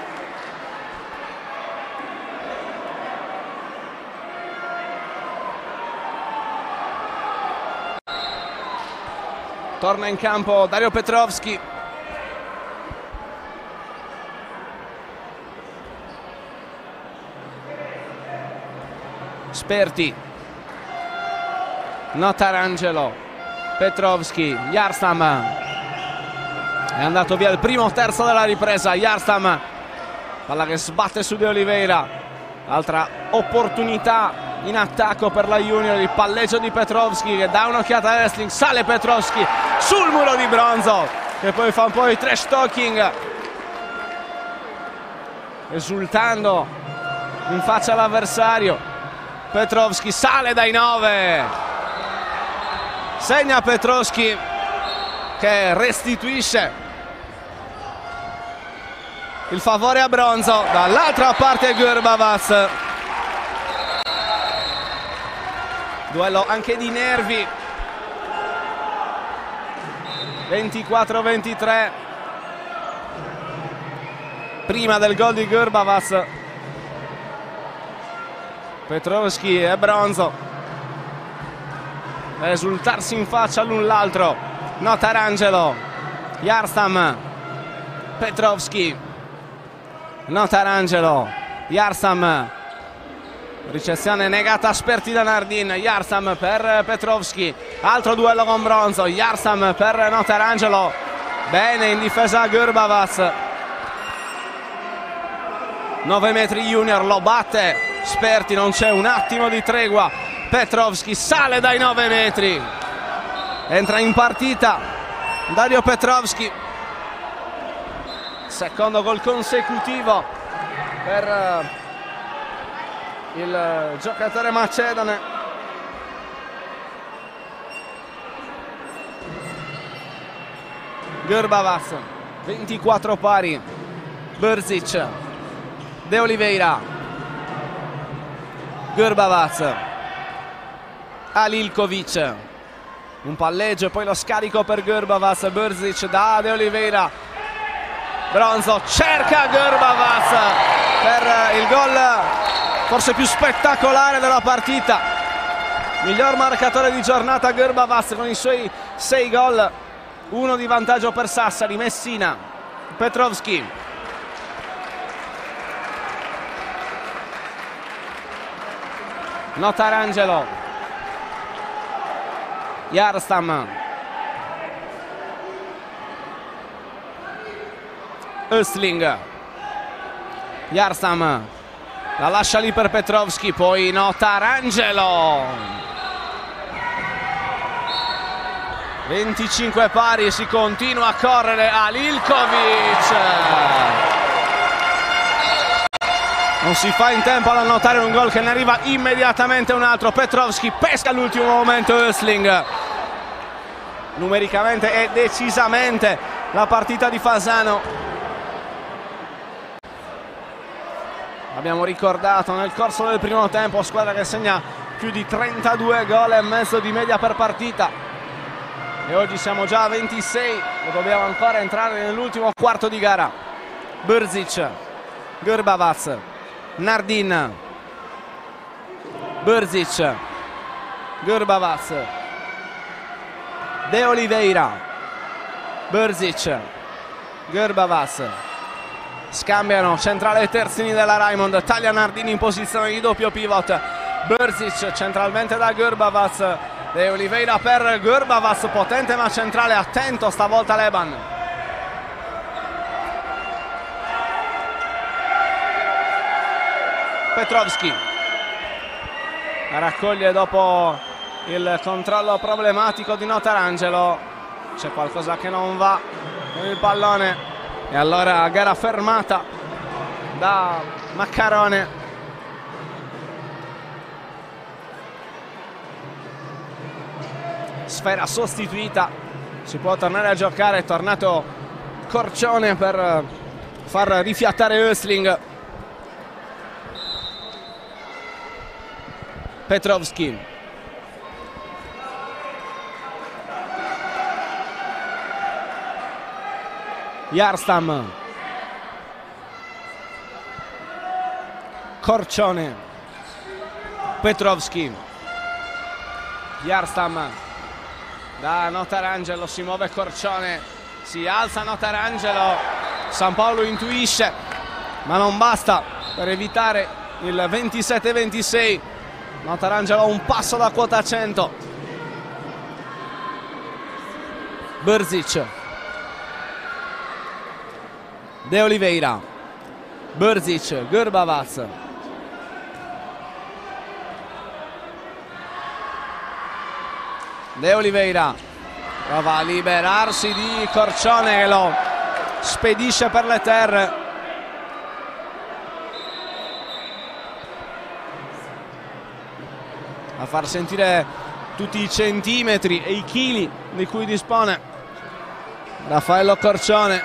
Torna in campo Dario Petrovski. Sperti, Notarangelo, Petrovski, Jarstam. È andato via il primo terzo della ripresa. Jarstam, palla che sbatte su De Oliveira. Altra opportunità in attacco per la Junior. Il palleggio di Petrovski che dà un'occhiata a wrestling. Sale Petrovski sul muro di Bronzo che poi fa un po' di trash talking, esultando in faccia all'avversario. Petrovski sale dai 9. Segna Petrovski che restituisce il favore a Bronzo. Dall'altra parte Gurbavac. Duello anche di nervi. 24-23. Prima del gol di Gurbavac. Petrovski e Bronzo esultarsi in faccia l'un l'altro. Notarangelo, Jarstam, Petrovski, Notarangelo, Jarstam, ricezione negata a Sperti da Nardin. Jarstam per Petrovski, altro duello con Bronzo. Jarstam per Notarangelo, bene in difesa Gurbavac. 9 metri Junior, lo batte Sperti, non c'è un attimo di tregua. Petrovski sale dai 9 metri, entra in partita Dario Petrovski, secondo gol consecutivo per il giocatore macedone. Gurbavac, 24 pari. Brzic, De Oliveira, Gurbavac, Alilkovic, un palleggio e poi lo scarico per Gurbavac. Brzic da De Oliveira, Bronzo cerca Gurbavac per il gol forse più spettacolare della partita. Miglior marcatore di giornata Gurbavac con i suoi 6 gol, 1 di vantaggio per Sassari. Messina, Petrovski, Notarangelo, Jarstam, Östling, Jarstam la lascia lì per Petrovski, poi Notarangelo. 25 pari, si continua a correre. Alilkovic non si fa in tempo ad annotare un gol, che ne arriva immediatamente un altro. Petrovski pesca all'ultimo momento Östling. Numericamente e decisamente la partita di Fasano. Abbiamo ricordato nel corso del primo tempo, squadra che segna più di 32 gol e mezzo di media per partita. e oggi siamo già a 26 e dobbiamo ancora entrare nell'ultimo quarto di gara. Brzic, Grbavac, Nardin, Brzic, Grbavac, De Oliveira, Brzic, Grbavac, scambiano centrale e terzini della Raimond, taglia Nardin in posizione di doppio pivot, Brzic centralmente da Grbavac, De Oliveira per Grbavac, potente ma centrale, attento stavolta Leban. Petrovski raccoglie dopo il controllo problematico di Notarangelo, c'è qualcosa che non va con il pallone e allora gara fermata da Maccarone. Sfera sostituita, si può tornare a giocare, è tornato Corcione per far rifiatare Ösling. Petrovski, Jarstam, Corcione, Petrovski, Jarstam da Notarangelo, si muove Corcione, si alza Notarangelo, San Paolo intuisce ma non basta per evitare il 27-26. Notarangelo a un passo da quota 100. Brzic, De Oliveira, Brzic, Grbavac, De Oliveira prova a liberarsi di Corcione che lo spedisce per le terre. A far sentire tutti i centimetri e i chili di cui dispone Raffaello Corcione.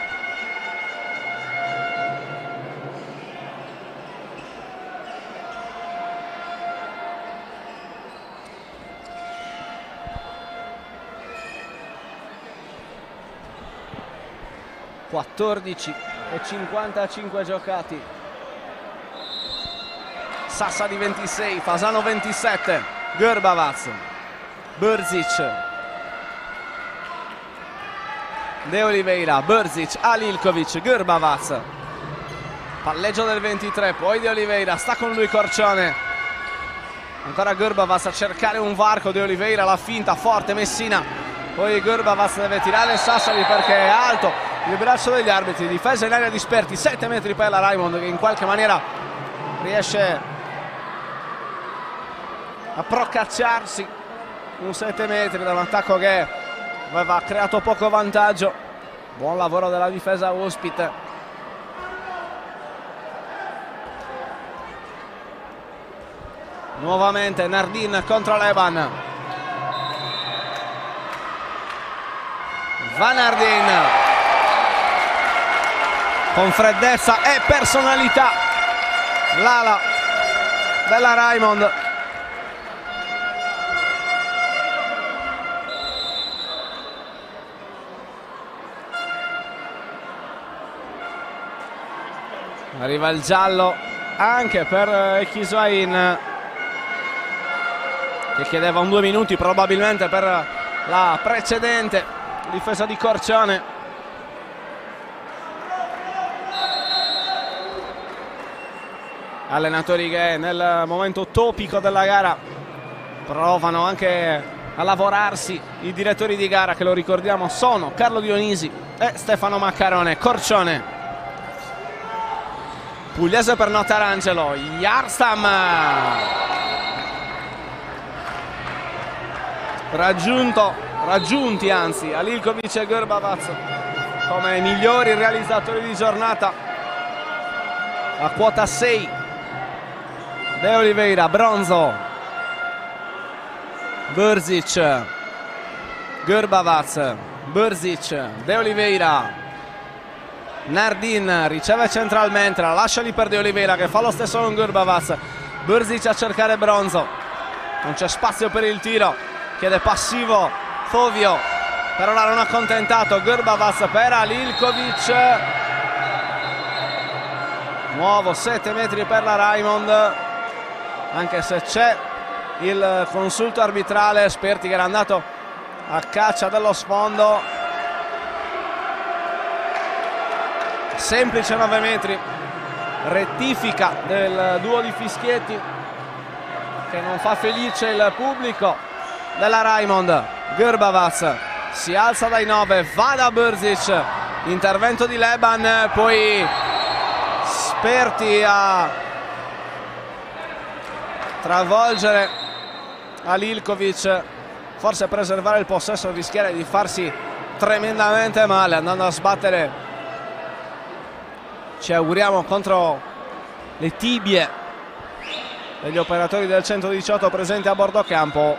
(14:55 giocati). Sassari 26, Fasano 27, Grbavac, Brzic, De Oliveira, Brzic, Alilkovic, Grbavac, palleggio del 23, poi De Oliveira, sta con lui Corcione, ancora Grbavac a cercare un varco, De Oliveira la finta, forte Messina, poi Grbavac deve tirare Sassari perché è alto il braccio degli arbitri, difesa in area di Sperti, 7 metri per la Raimond che in qualche maniera riesce a procacciarsi un 7 metri da un attacco che aveva creato poco vantaggio. Buon lavoro della difesa ospite. Nuovamente Nardin contro Leban. Va Nardin con freddezza e personalità, l'ala della Raimond. Arriva il giallo anche per Chisuain che chiedeva un 2 minuti probabilmente per la precedente difesa di Corcione. Allenatori che nel momento topico della gara provano anche a lavorarsi, i direttori di gara che lo ricordiamo sono Carlo Dionisi e Stefano Maccarone. Corcione, Pugliese per Notarangelo, Jarstam raggiunti anzi Alilkovic e Grbavac come migliori realizzatori di giornata a quota 6. De Oliveira, Bronzo, Brzic, Grbavac, Brzic, De Oliveira, Nardin riceve centralmente, la lascia lì per De Oliveira che fa lo stesso con Grbavac. Brzic a cercare Bronzo, non c'è spazio per il tiro, chiede passivo Fovio, per ora non accontentato Grbavac per Alilkovic, nuovo 7 metri per la Raimond, anche se c'è il consulto arbitrale. Sperti che era andato a caccia dello sfondo, semplice 9 metri, rettifica del duo di fischietti che non fa felice il pubblico della Raimond. Grbavac si alza dai 9, va da Brzic, intervento di Leban, poi Sperti a travolgere Alilkovic, forse preservare il possesso, rischiare di farsi tremendamente male andando a sbattere, ci auguriamo, contro le tibie degli operatori del 118 presenti a bordo campo.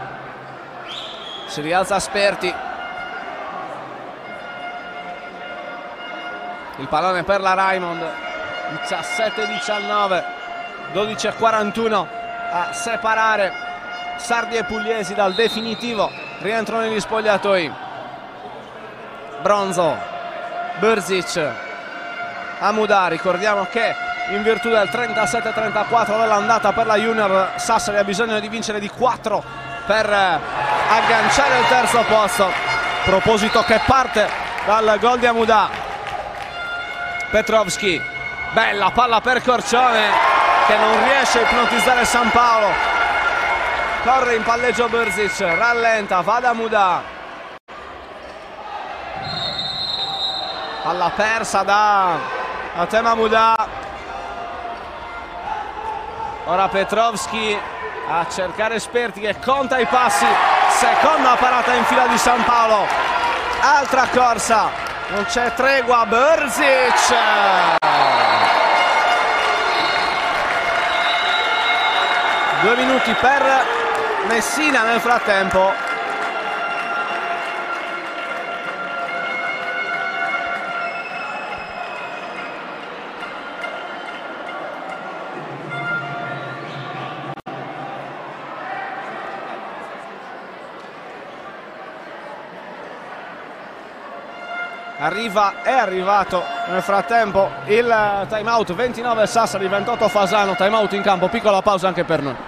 Si rialza Sperti, il pallone per la Raimond, 17-19, 12-41 a separare sardi e pugliesi dal definitivo rientro negli spogliatoi. Bronzo, Brzic, Amuda, ricordiamo che in virtù del 37-34 dell'andata per la Junior, Sassari ha bisogno di vincere di 4 per agganciare il terzo posto, proposito che parte dal gol di Amuda. Petrovski, bella palla per Corcione che non riesce a ipnotizzare San Paolo, corre in palleggio Brzic, rallenta, va da Amuda, palla persa da Atem Amuda. Ora Petrovski a cercare Sperti che conta i passi, seconda parata in fila di San Paolo, altra corsa, non c'è tregua. Brzic, due minuti per Messina nel frattempo. È arrivato nel frattempo il time out, 29 Sassari, 28 Fasano, time out in campo, piccola pausa anche per noi.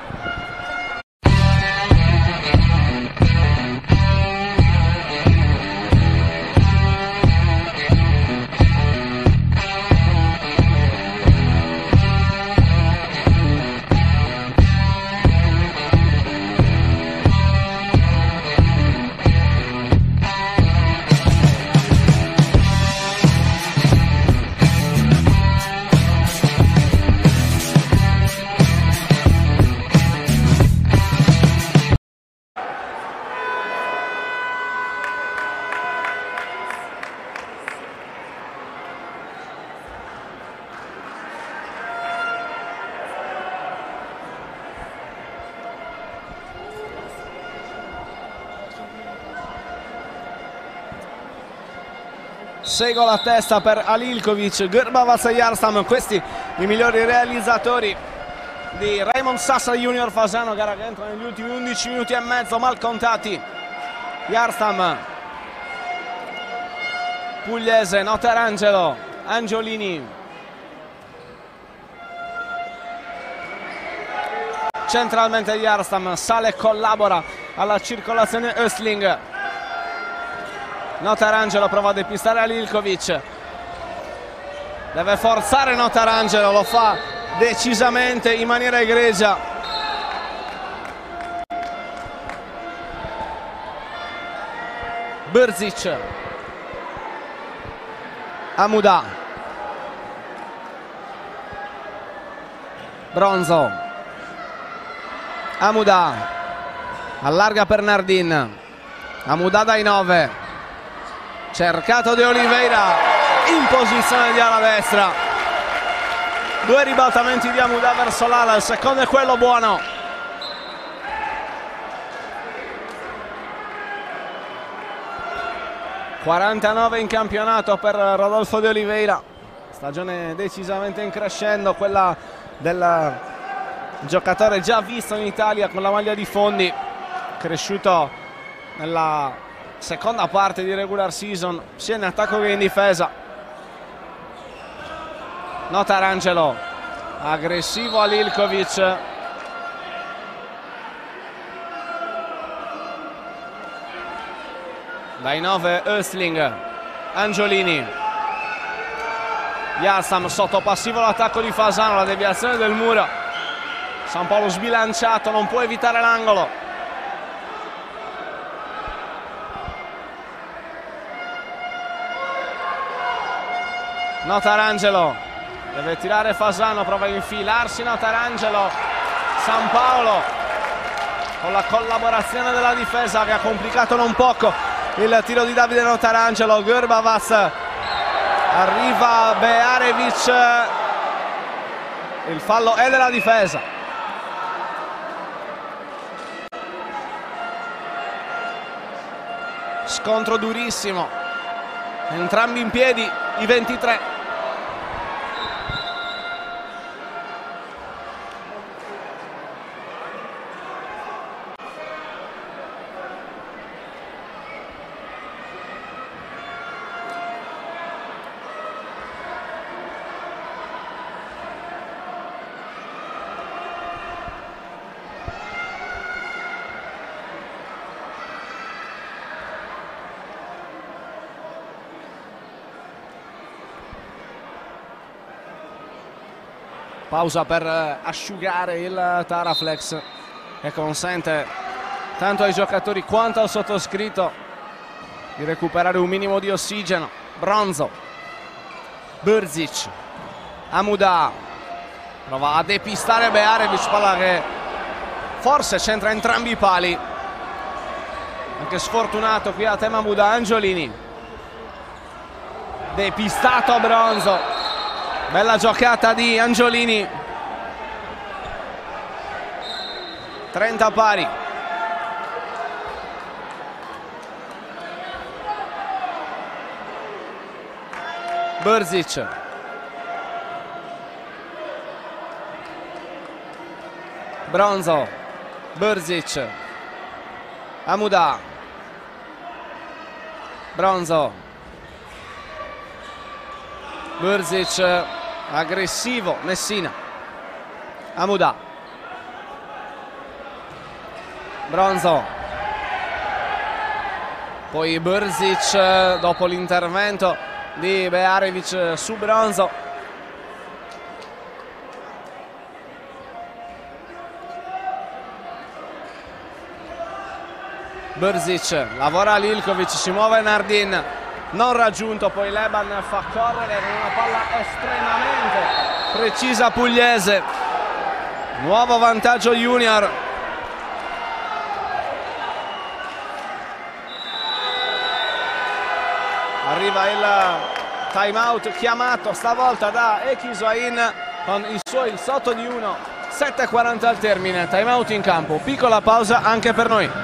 Sei gol a testa per Alilkovic, Grbavac e Jarstam, questi i migliori realizzatori di Raimond Sassari Junior Fasano, gara che entra negli ultimi 11 minuti e mezzo mal contati. Jarstam, Pugliese, Notarangelo, Angiolini, centralmente Jarstam, sale e collabora alla circolazione Östling. Notarangelo prova a depistare Alilkovic, deve forzare Notarangelo, lo fa decisamente in maniera egregia. Brzic, Amuda, Bronzo, Amuda, allarga per Nardin, Amuda dai 9, cercato De Oliveira in posizione di ala destra, due ribaltamenti di Amuda verso l'ala, il secondo è quello buono. (49 in campionato per Rodolfo De Oliveira, stagione decisamente in crescendo, quella del giocatore già visto in Italia con la maglia di Fondi, cresciuto nella seconda parte di regular season, sia in attacco che in difesa. Notarangelo, aggressivo a Lilkovic. Dai 9 Östling, Angiolini. Yarsam sotto passivo l'attacco di Fasano, la deviazione del muro. San Paolo sbilanciato, non può evitare l'angolo. Notarangelo deve tirare Fasano, prova a infilarsi Notarangelo. San Paolo con la collaborazione della difesa che ha complicato non poco il tiro di Davide Notarangelo. Gurbavas, arriva Bearevic, il fallo è della difesa. Scontro durissimo, entrambi in piedi i 23. Pausa per asciugare il Taraflex, che consente tanto ai giocatori quanto al sottoscritto di recuperare un minimo di ossigeno. Bronzo, Brzic, Amuda prova a depistare Bearevic, palla che forse c'entra entrambi i pali. Anche sfortunato qui a tema Amuda. Angiolini, depistato Bronzo. Bella giocata di Angiolini. 30 pari. Brzic. Bronzo. Brzic. Amuda. Bronzo. Brzic, aggressivo Messina. Amuda. Bronzo. Poi Brzic dopo l'intervento di Bearevic su Bronzo. Brzic, lavora Lilkovic, si muove Nardin. Non raggiunto, poi Leban fa correre con una palla estremamente precisa pugliese. Nuovo vantaggio Junior. Arriva il time out chiamato stavolta da Ekisoain con i suoi sotto di 1. 7:40 al termine, time out in campo. Piccola pausa anche per noi.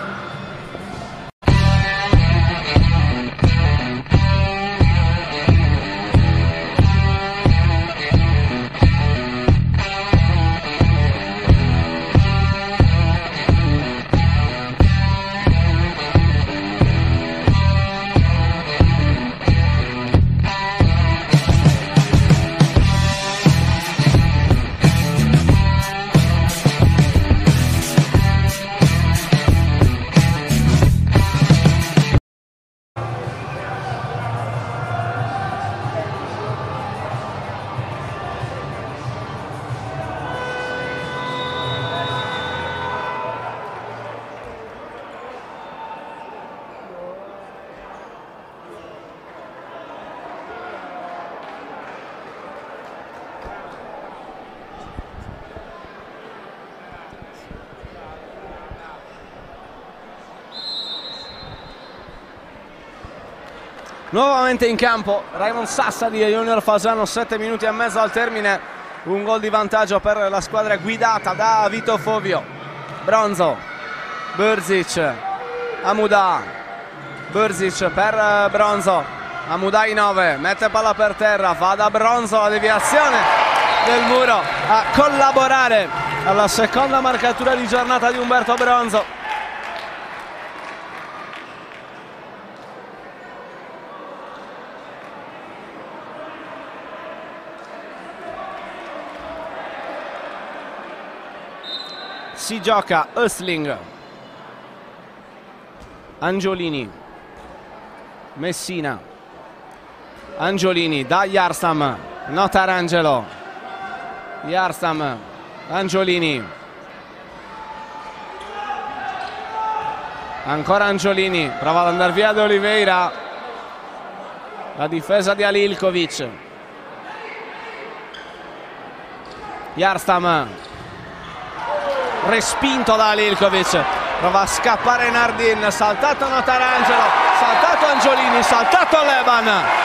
Nuovamente in campo Raimond Sassari e Junior Fasano, 7 minuti e mezzo al termine, un gol di vantaggio per la squadra guidata da Vito Fovio. Bronzo, Brzic, Amuda, Brzic per Bronzo, Amuda in 9, mette palla per terra, va da Bronzo, la deviazione del muro a collaborare alla seconda marcatura di giornata di Umberto Bronzo. si gioca Östling, Angiolini, Messina, Angiolini da Yarstam, Notarangelo, Yarstam, Angiolini, ancora Angiolini, prova ad andare via De Oliveira, la difesa di Alilkovic, Yarstam respinto da Alilkovic, prova a scappare Nardin, saltato Notarangelo, saltato Angiolini, saltato Leban,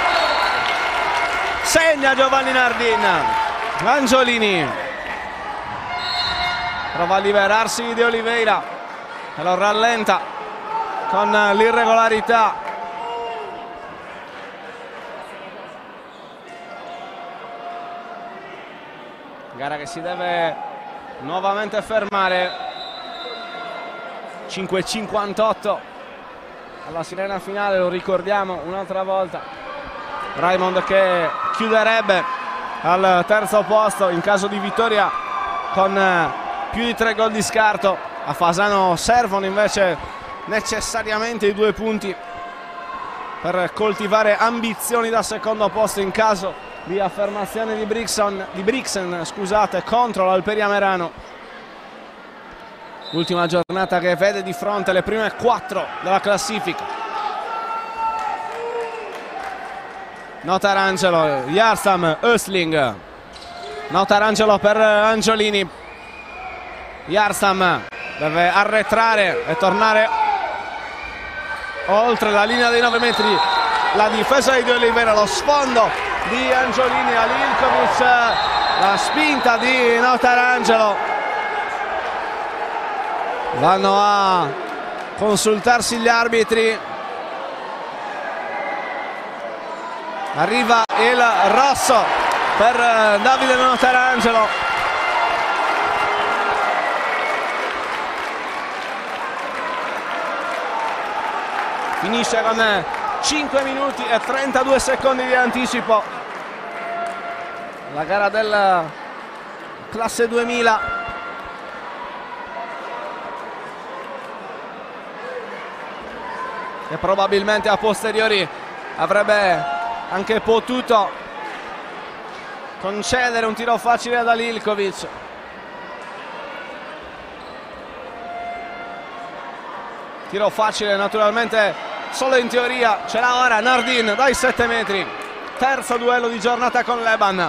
segna Giovanni Nardin. Angiolini prova a liberarsi di De Oliveira e lo rallenta con l'irregolarità. Gara che si deve nuovamente fermare. 5:58 alla sirena finale, lo ricordiamo un'altra volta. Raimond che chiuderebbe al terzo posto in caso di vittoria con più di 3 gol di scarto. A Fasano servono invece necessariamente i 2 punti per coltivare ambizioni da secondo posto in caso di affermazione di Brixen, scusate, contro l'Alperia Merano. Ultima giornata che vede di fronte le prime 4 della classifica. Notarangelo, Yarstam, Östling, Notarangelo per Angiolini, Yarstam deve arretrare e tornare oltre la linea dei 9 metri. La difesa di De Oliveira, lo sfondo di Angiolini, Alilkovic, la spinta di Notarangelo. Vanno a consultarsi gli arbitri. Arriva il rosso per Davide Notarangelo. Finisce con 5 minuti e 32 secondi di anticipo la gara della classe 2000. E probabilmente a posteriori avrebbe anche potuto concedere un tiro facile ad Alilkovic. Tiro facile naturalmente solo in teoria, ce l'ha ora Nardin dai 7 metri. Terzo duello di giornata con Leban.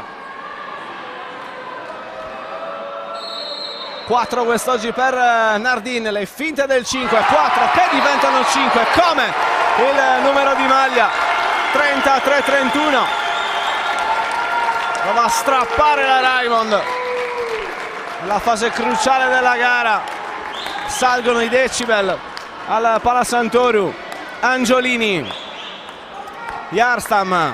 4 quest'oggi per Nardin, le finte del 5, 4 che diventano 5 come il numero di maglia 33-31. Prova a strappare la Raimond nella fase cruciale della gara. Salgono i decibel al Palasantoru. Angiolini, Yarstam,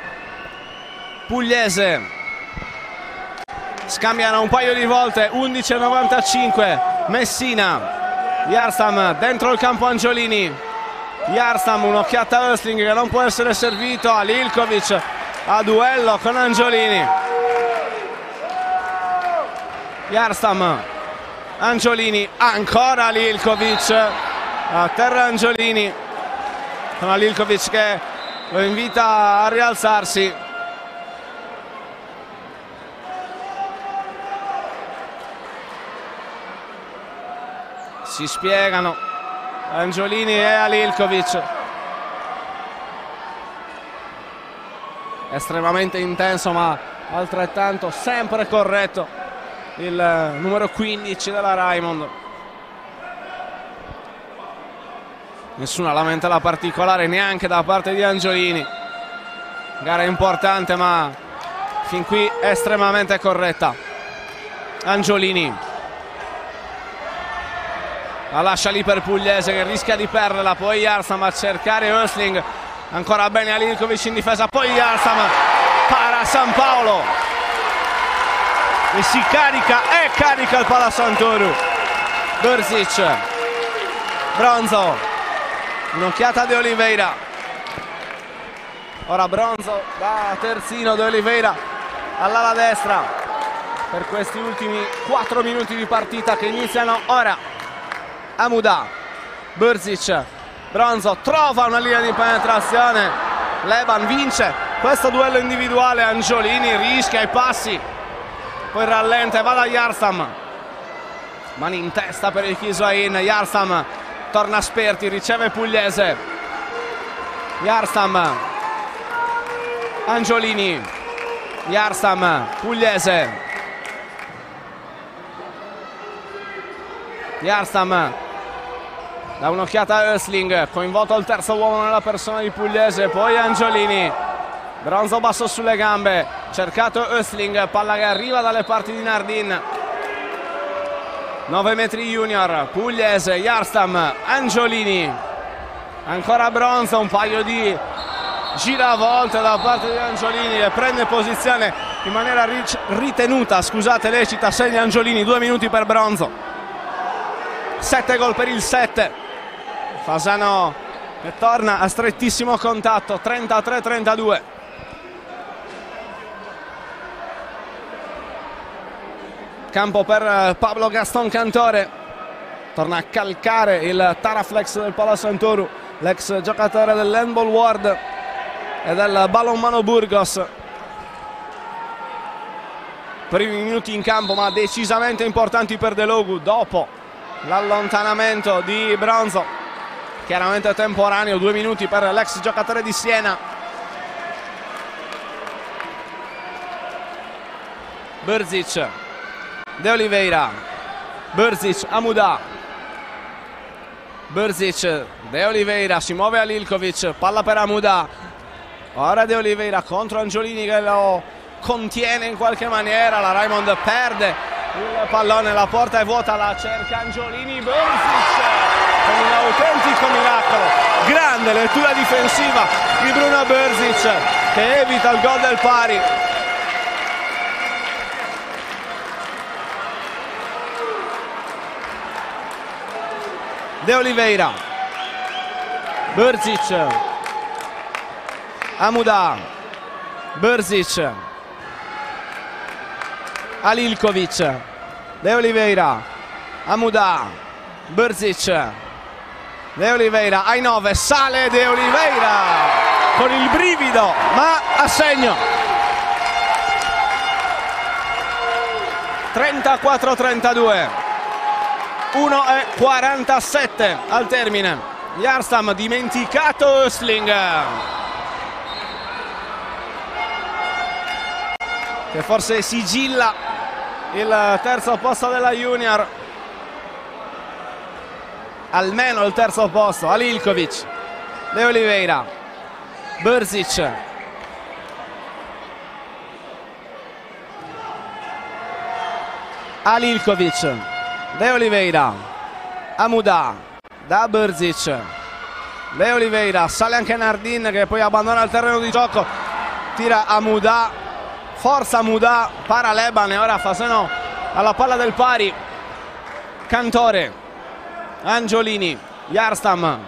Pugliese scambiano un paio di volte. 11:95 Messina, Yarstam dentro il campo Angiolini, Yarstam un'occhiata a Östling che non può essere servito. Alilkovic a duello con Angiolini, Yarstam, Angiolini, ancora Alilkovic, a terra Angiolini con Alilkovic che lo invita a rialzarsi. Si spiegano Angiolini e Alilkovic. Estremamente intenso ma altrettanto sempre corretto il numero 15 della Raimond. Nessuna lamentela particolare neanche da parte di Angiolini. Gara importante ma fin qui estremamente corretta. Angiolini la lascia lì per Pugliese che rischia di perderla, poi Yarstam a cercare Östling, ancora bene Alilkovic in difesa, poi Yarstam para San Paolo e si carica e carica il Palasantoru. Brzic, Bronzo, un'occhiata di Oliveira, ora Bronzo da terzino, De Oliveira all'ala destra, per questi ultimi 4 minuti di partita che iniziano ora. Amuda, Brzic, Bronzo trova una linea di penetrazione, Leban vince questo duello individuale, Angiolini rischia i passi, poi rallenta e va da Yarsam, mani in testa per il Chisuain, Yarsam torna Sperti, riceve Pugliese, Yarsam, Angiolini, Yarsam, Pugliese, Yarsam da un'occhiata a Ösling, coinvolto il terzo uomo nella persona di Pugliese, poi Angiolini, Bronzo basso sulle gambe, cercato Ösling, palla che arriva dalle parti di Nardin, 9 metri Junior, Pugliese, Yarsam, Angiolini, ancora Bronzo, un paio di giravolte da parte di Angiolini e prende posizione in maniera ritenuta, scusate, lecita, segna Angiolini, 2 minuti per Bronzo, 7 gol per il 7. Fasano che torna a strettissimo contatto, 33-32. Campo per Pablo Gaston Cantore, torna a calcare il Taraflex del Palasantoru, l'ex giocatore dell'Handball World e del Balonmano Burgos. Primi minuti in campo ma decisamente importanti per Delogu dopo l'allontanamento di Bronzo, chiaramente temporaneo, 2 minuti per l'ex giocatore di Siena. Brzic, De Oliveira, Brzic, Amuda, Brzic, De Oliveira, si muove a Lilkovic, palla per Amuda, ora De Oliveira contro Angiolini che lo contiene in qualche maniera, la Raimond perde il pallone, la porta è vuota, la cerca Angiolini, Brzic con un autentico miracolo, grande lettura difensiva di Bruno Brzic che evita il gol del pari. De Oliveira, Brzic, Amuda, Brzic, Alilkovic, De Oliveira, Amuda, Brzic, De Oliveira ai 9, sale De Oliveira con il brivido ma a segno. 34-32, 1:47 al termine. Yarsam dimenticato Ösling che forse sigilla il terzo posto della Junior, almeno il terzo posto. Alilkovic, De Oliveira, Brzic, Alilkovic, De Oliveira, Amuda, da Brzic, De Oliveira, sale anche Nardin che poi abbandona il terreno di gioco, tira Amuda, forza Amuda, para Leban e ora Fasano alla palla del pari. Cantore, Angiolini, Yarsam,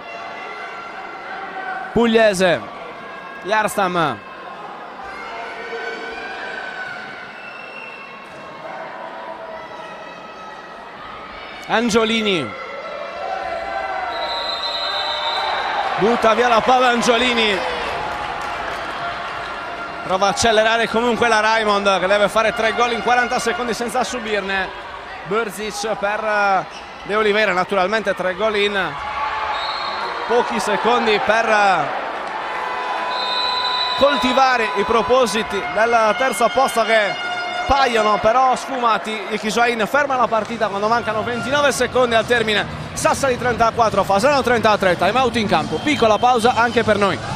Pugliese, Yarsam, Angiolini, butta via la palla Angiolini, prova a accelerare comunque la Raimond che deve fare 3 gol in 40 secondi senza subirne. Brzic per De Oliveira, naturalmente 3 gol in pochi secondi per coltivare i propositi del terzo posto che paiono però sfumati. Il Chisuain ferma la partita quando mancano 29 secondi al termine. Sassari 34, Fasano 33, time out in campo, piccola pausa anche per noi.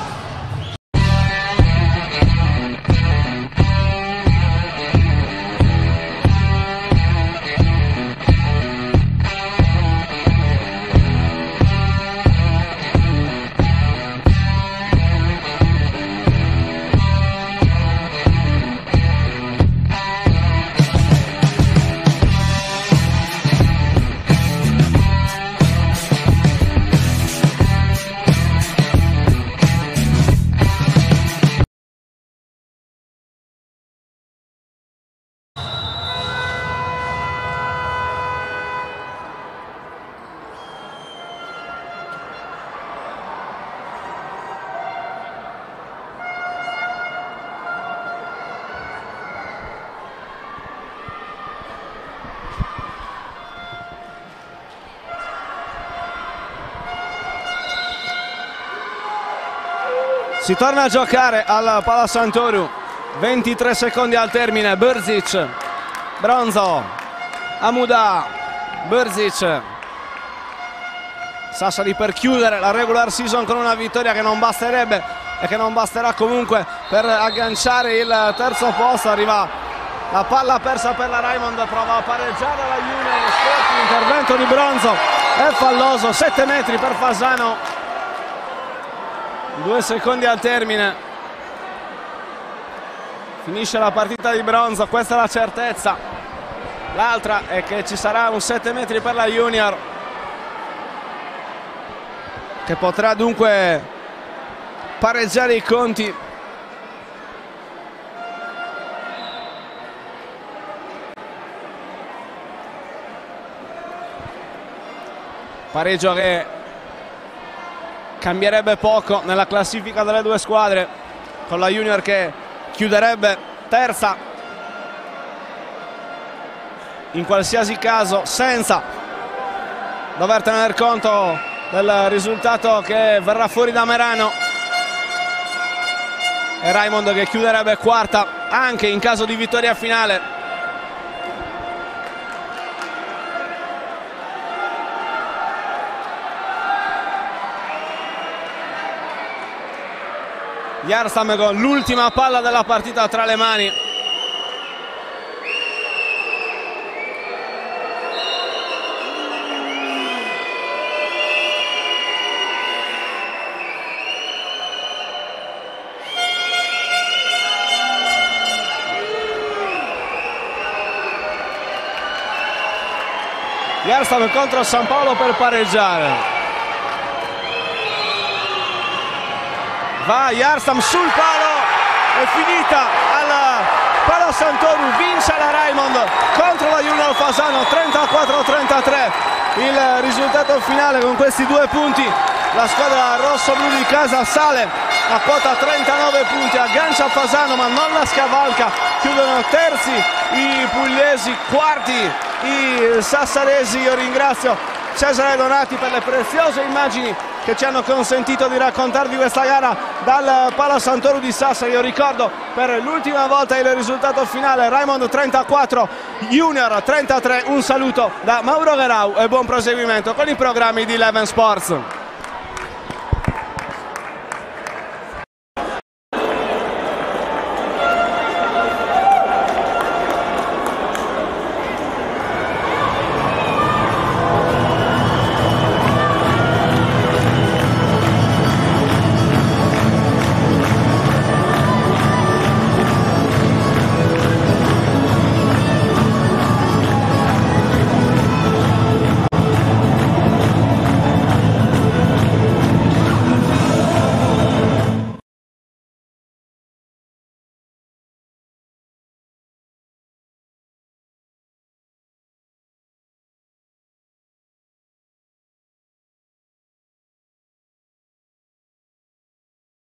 Si torna a giocare al Pala Santoru, 23 secondi al termine. Brzic, Bronzo, Amuda, Brzic. Sassari per chiudere la regular season con una vittoria che non basterebbe e che non basterà comunque per agganciare il terzo posto. Arriva la palla persa per la Raimond, prova a pareggiare la Junior Sport, intervento di Bronzo è falloso, 7 metri per Fasano, 2 secondi al termine, finisce la partita di Bronzo, questa è la certezza. L'altra è che ci sarà un 7 metri per la Junior, che potrà dunque pareggiare i conti. Pareggio che cambierebbe poco nella classifica delle due squadre, con la Junior che chiuderebbe terza in qualsiasi caso, senza dover tener conto del risultato che verrà fuori da Merano, e Raimond che chiuderebbe quarta anche in caso di vittoria finale. Yarstam con l'ultima palla della partita tra le mani. Yarstam contro San Paolo per pareggiare. Va Yarstam sul palo, è finita alla Pala Santoru, vince la Raimond contro la Junior Fasano 34-33. Il risultato finale con questi 2 punti. La squadra rosso-blu di casa sale a quota 39 punti, aggancia Fasano ma non la scavalca. Chiudono terzi i pugliesi, quarti i sassaresi. Io ringrazio Cesare Donati per le preziose immagini che ci hanno consentito di raccontarvi questa gara dal Pala Santoru di Sassari. Io ricordo per l'ultima volta il risultato finale: Raimond 34, Junior 33. Un saluto da Mauro Gherau e buon proseguimento con i programmi di Eleven Sports.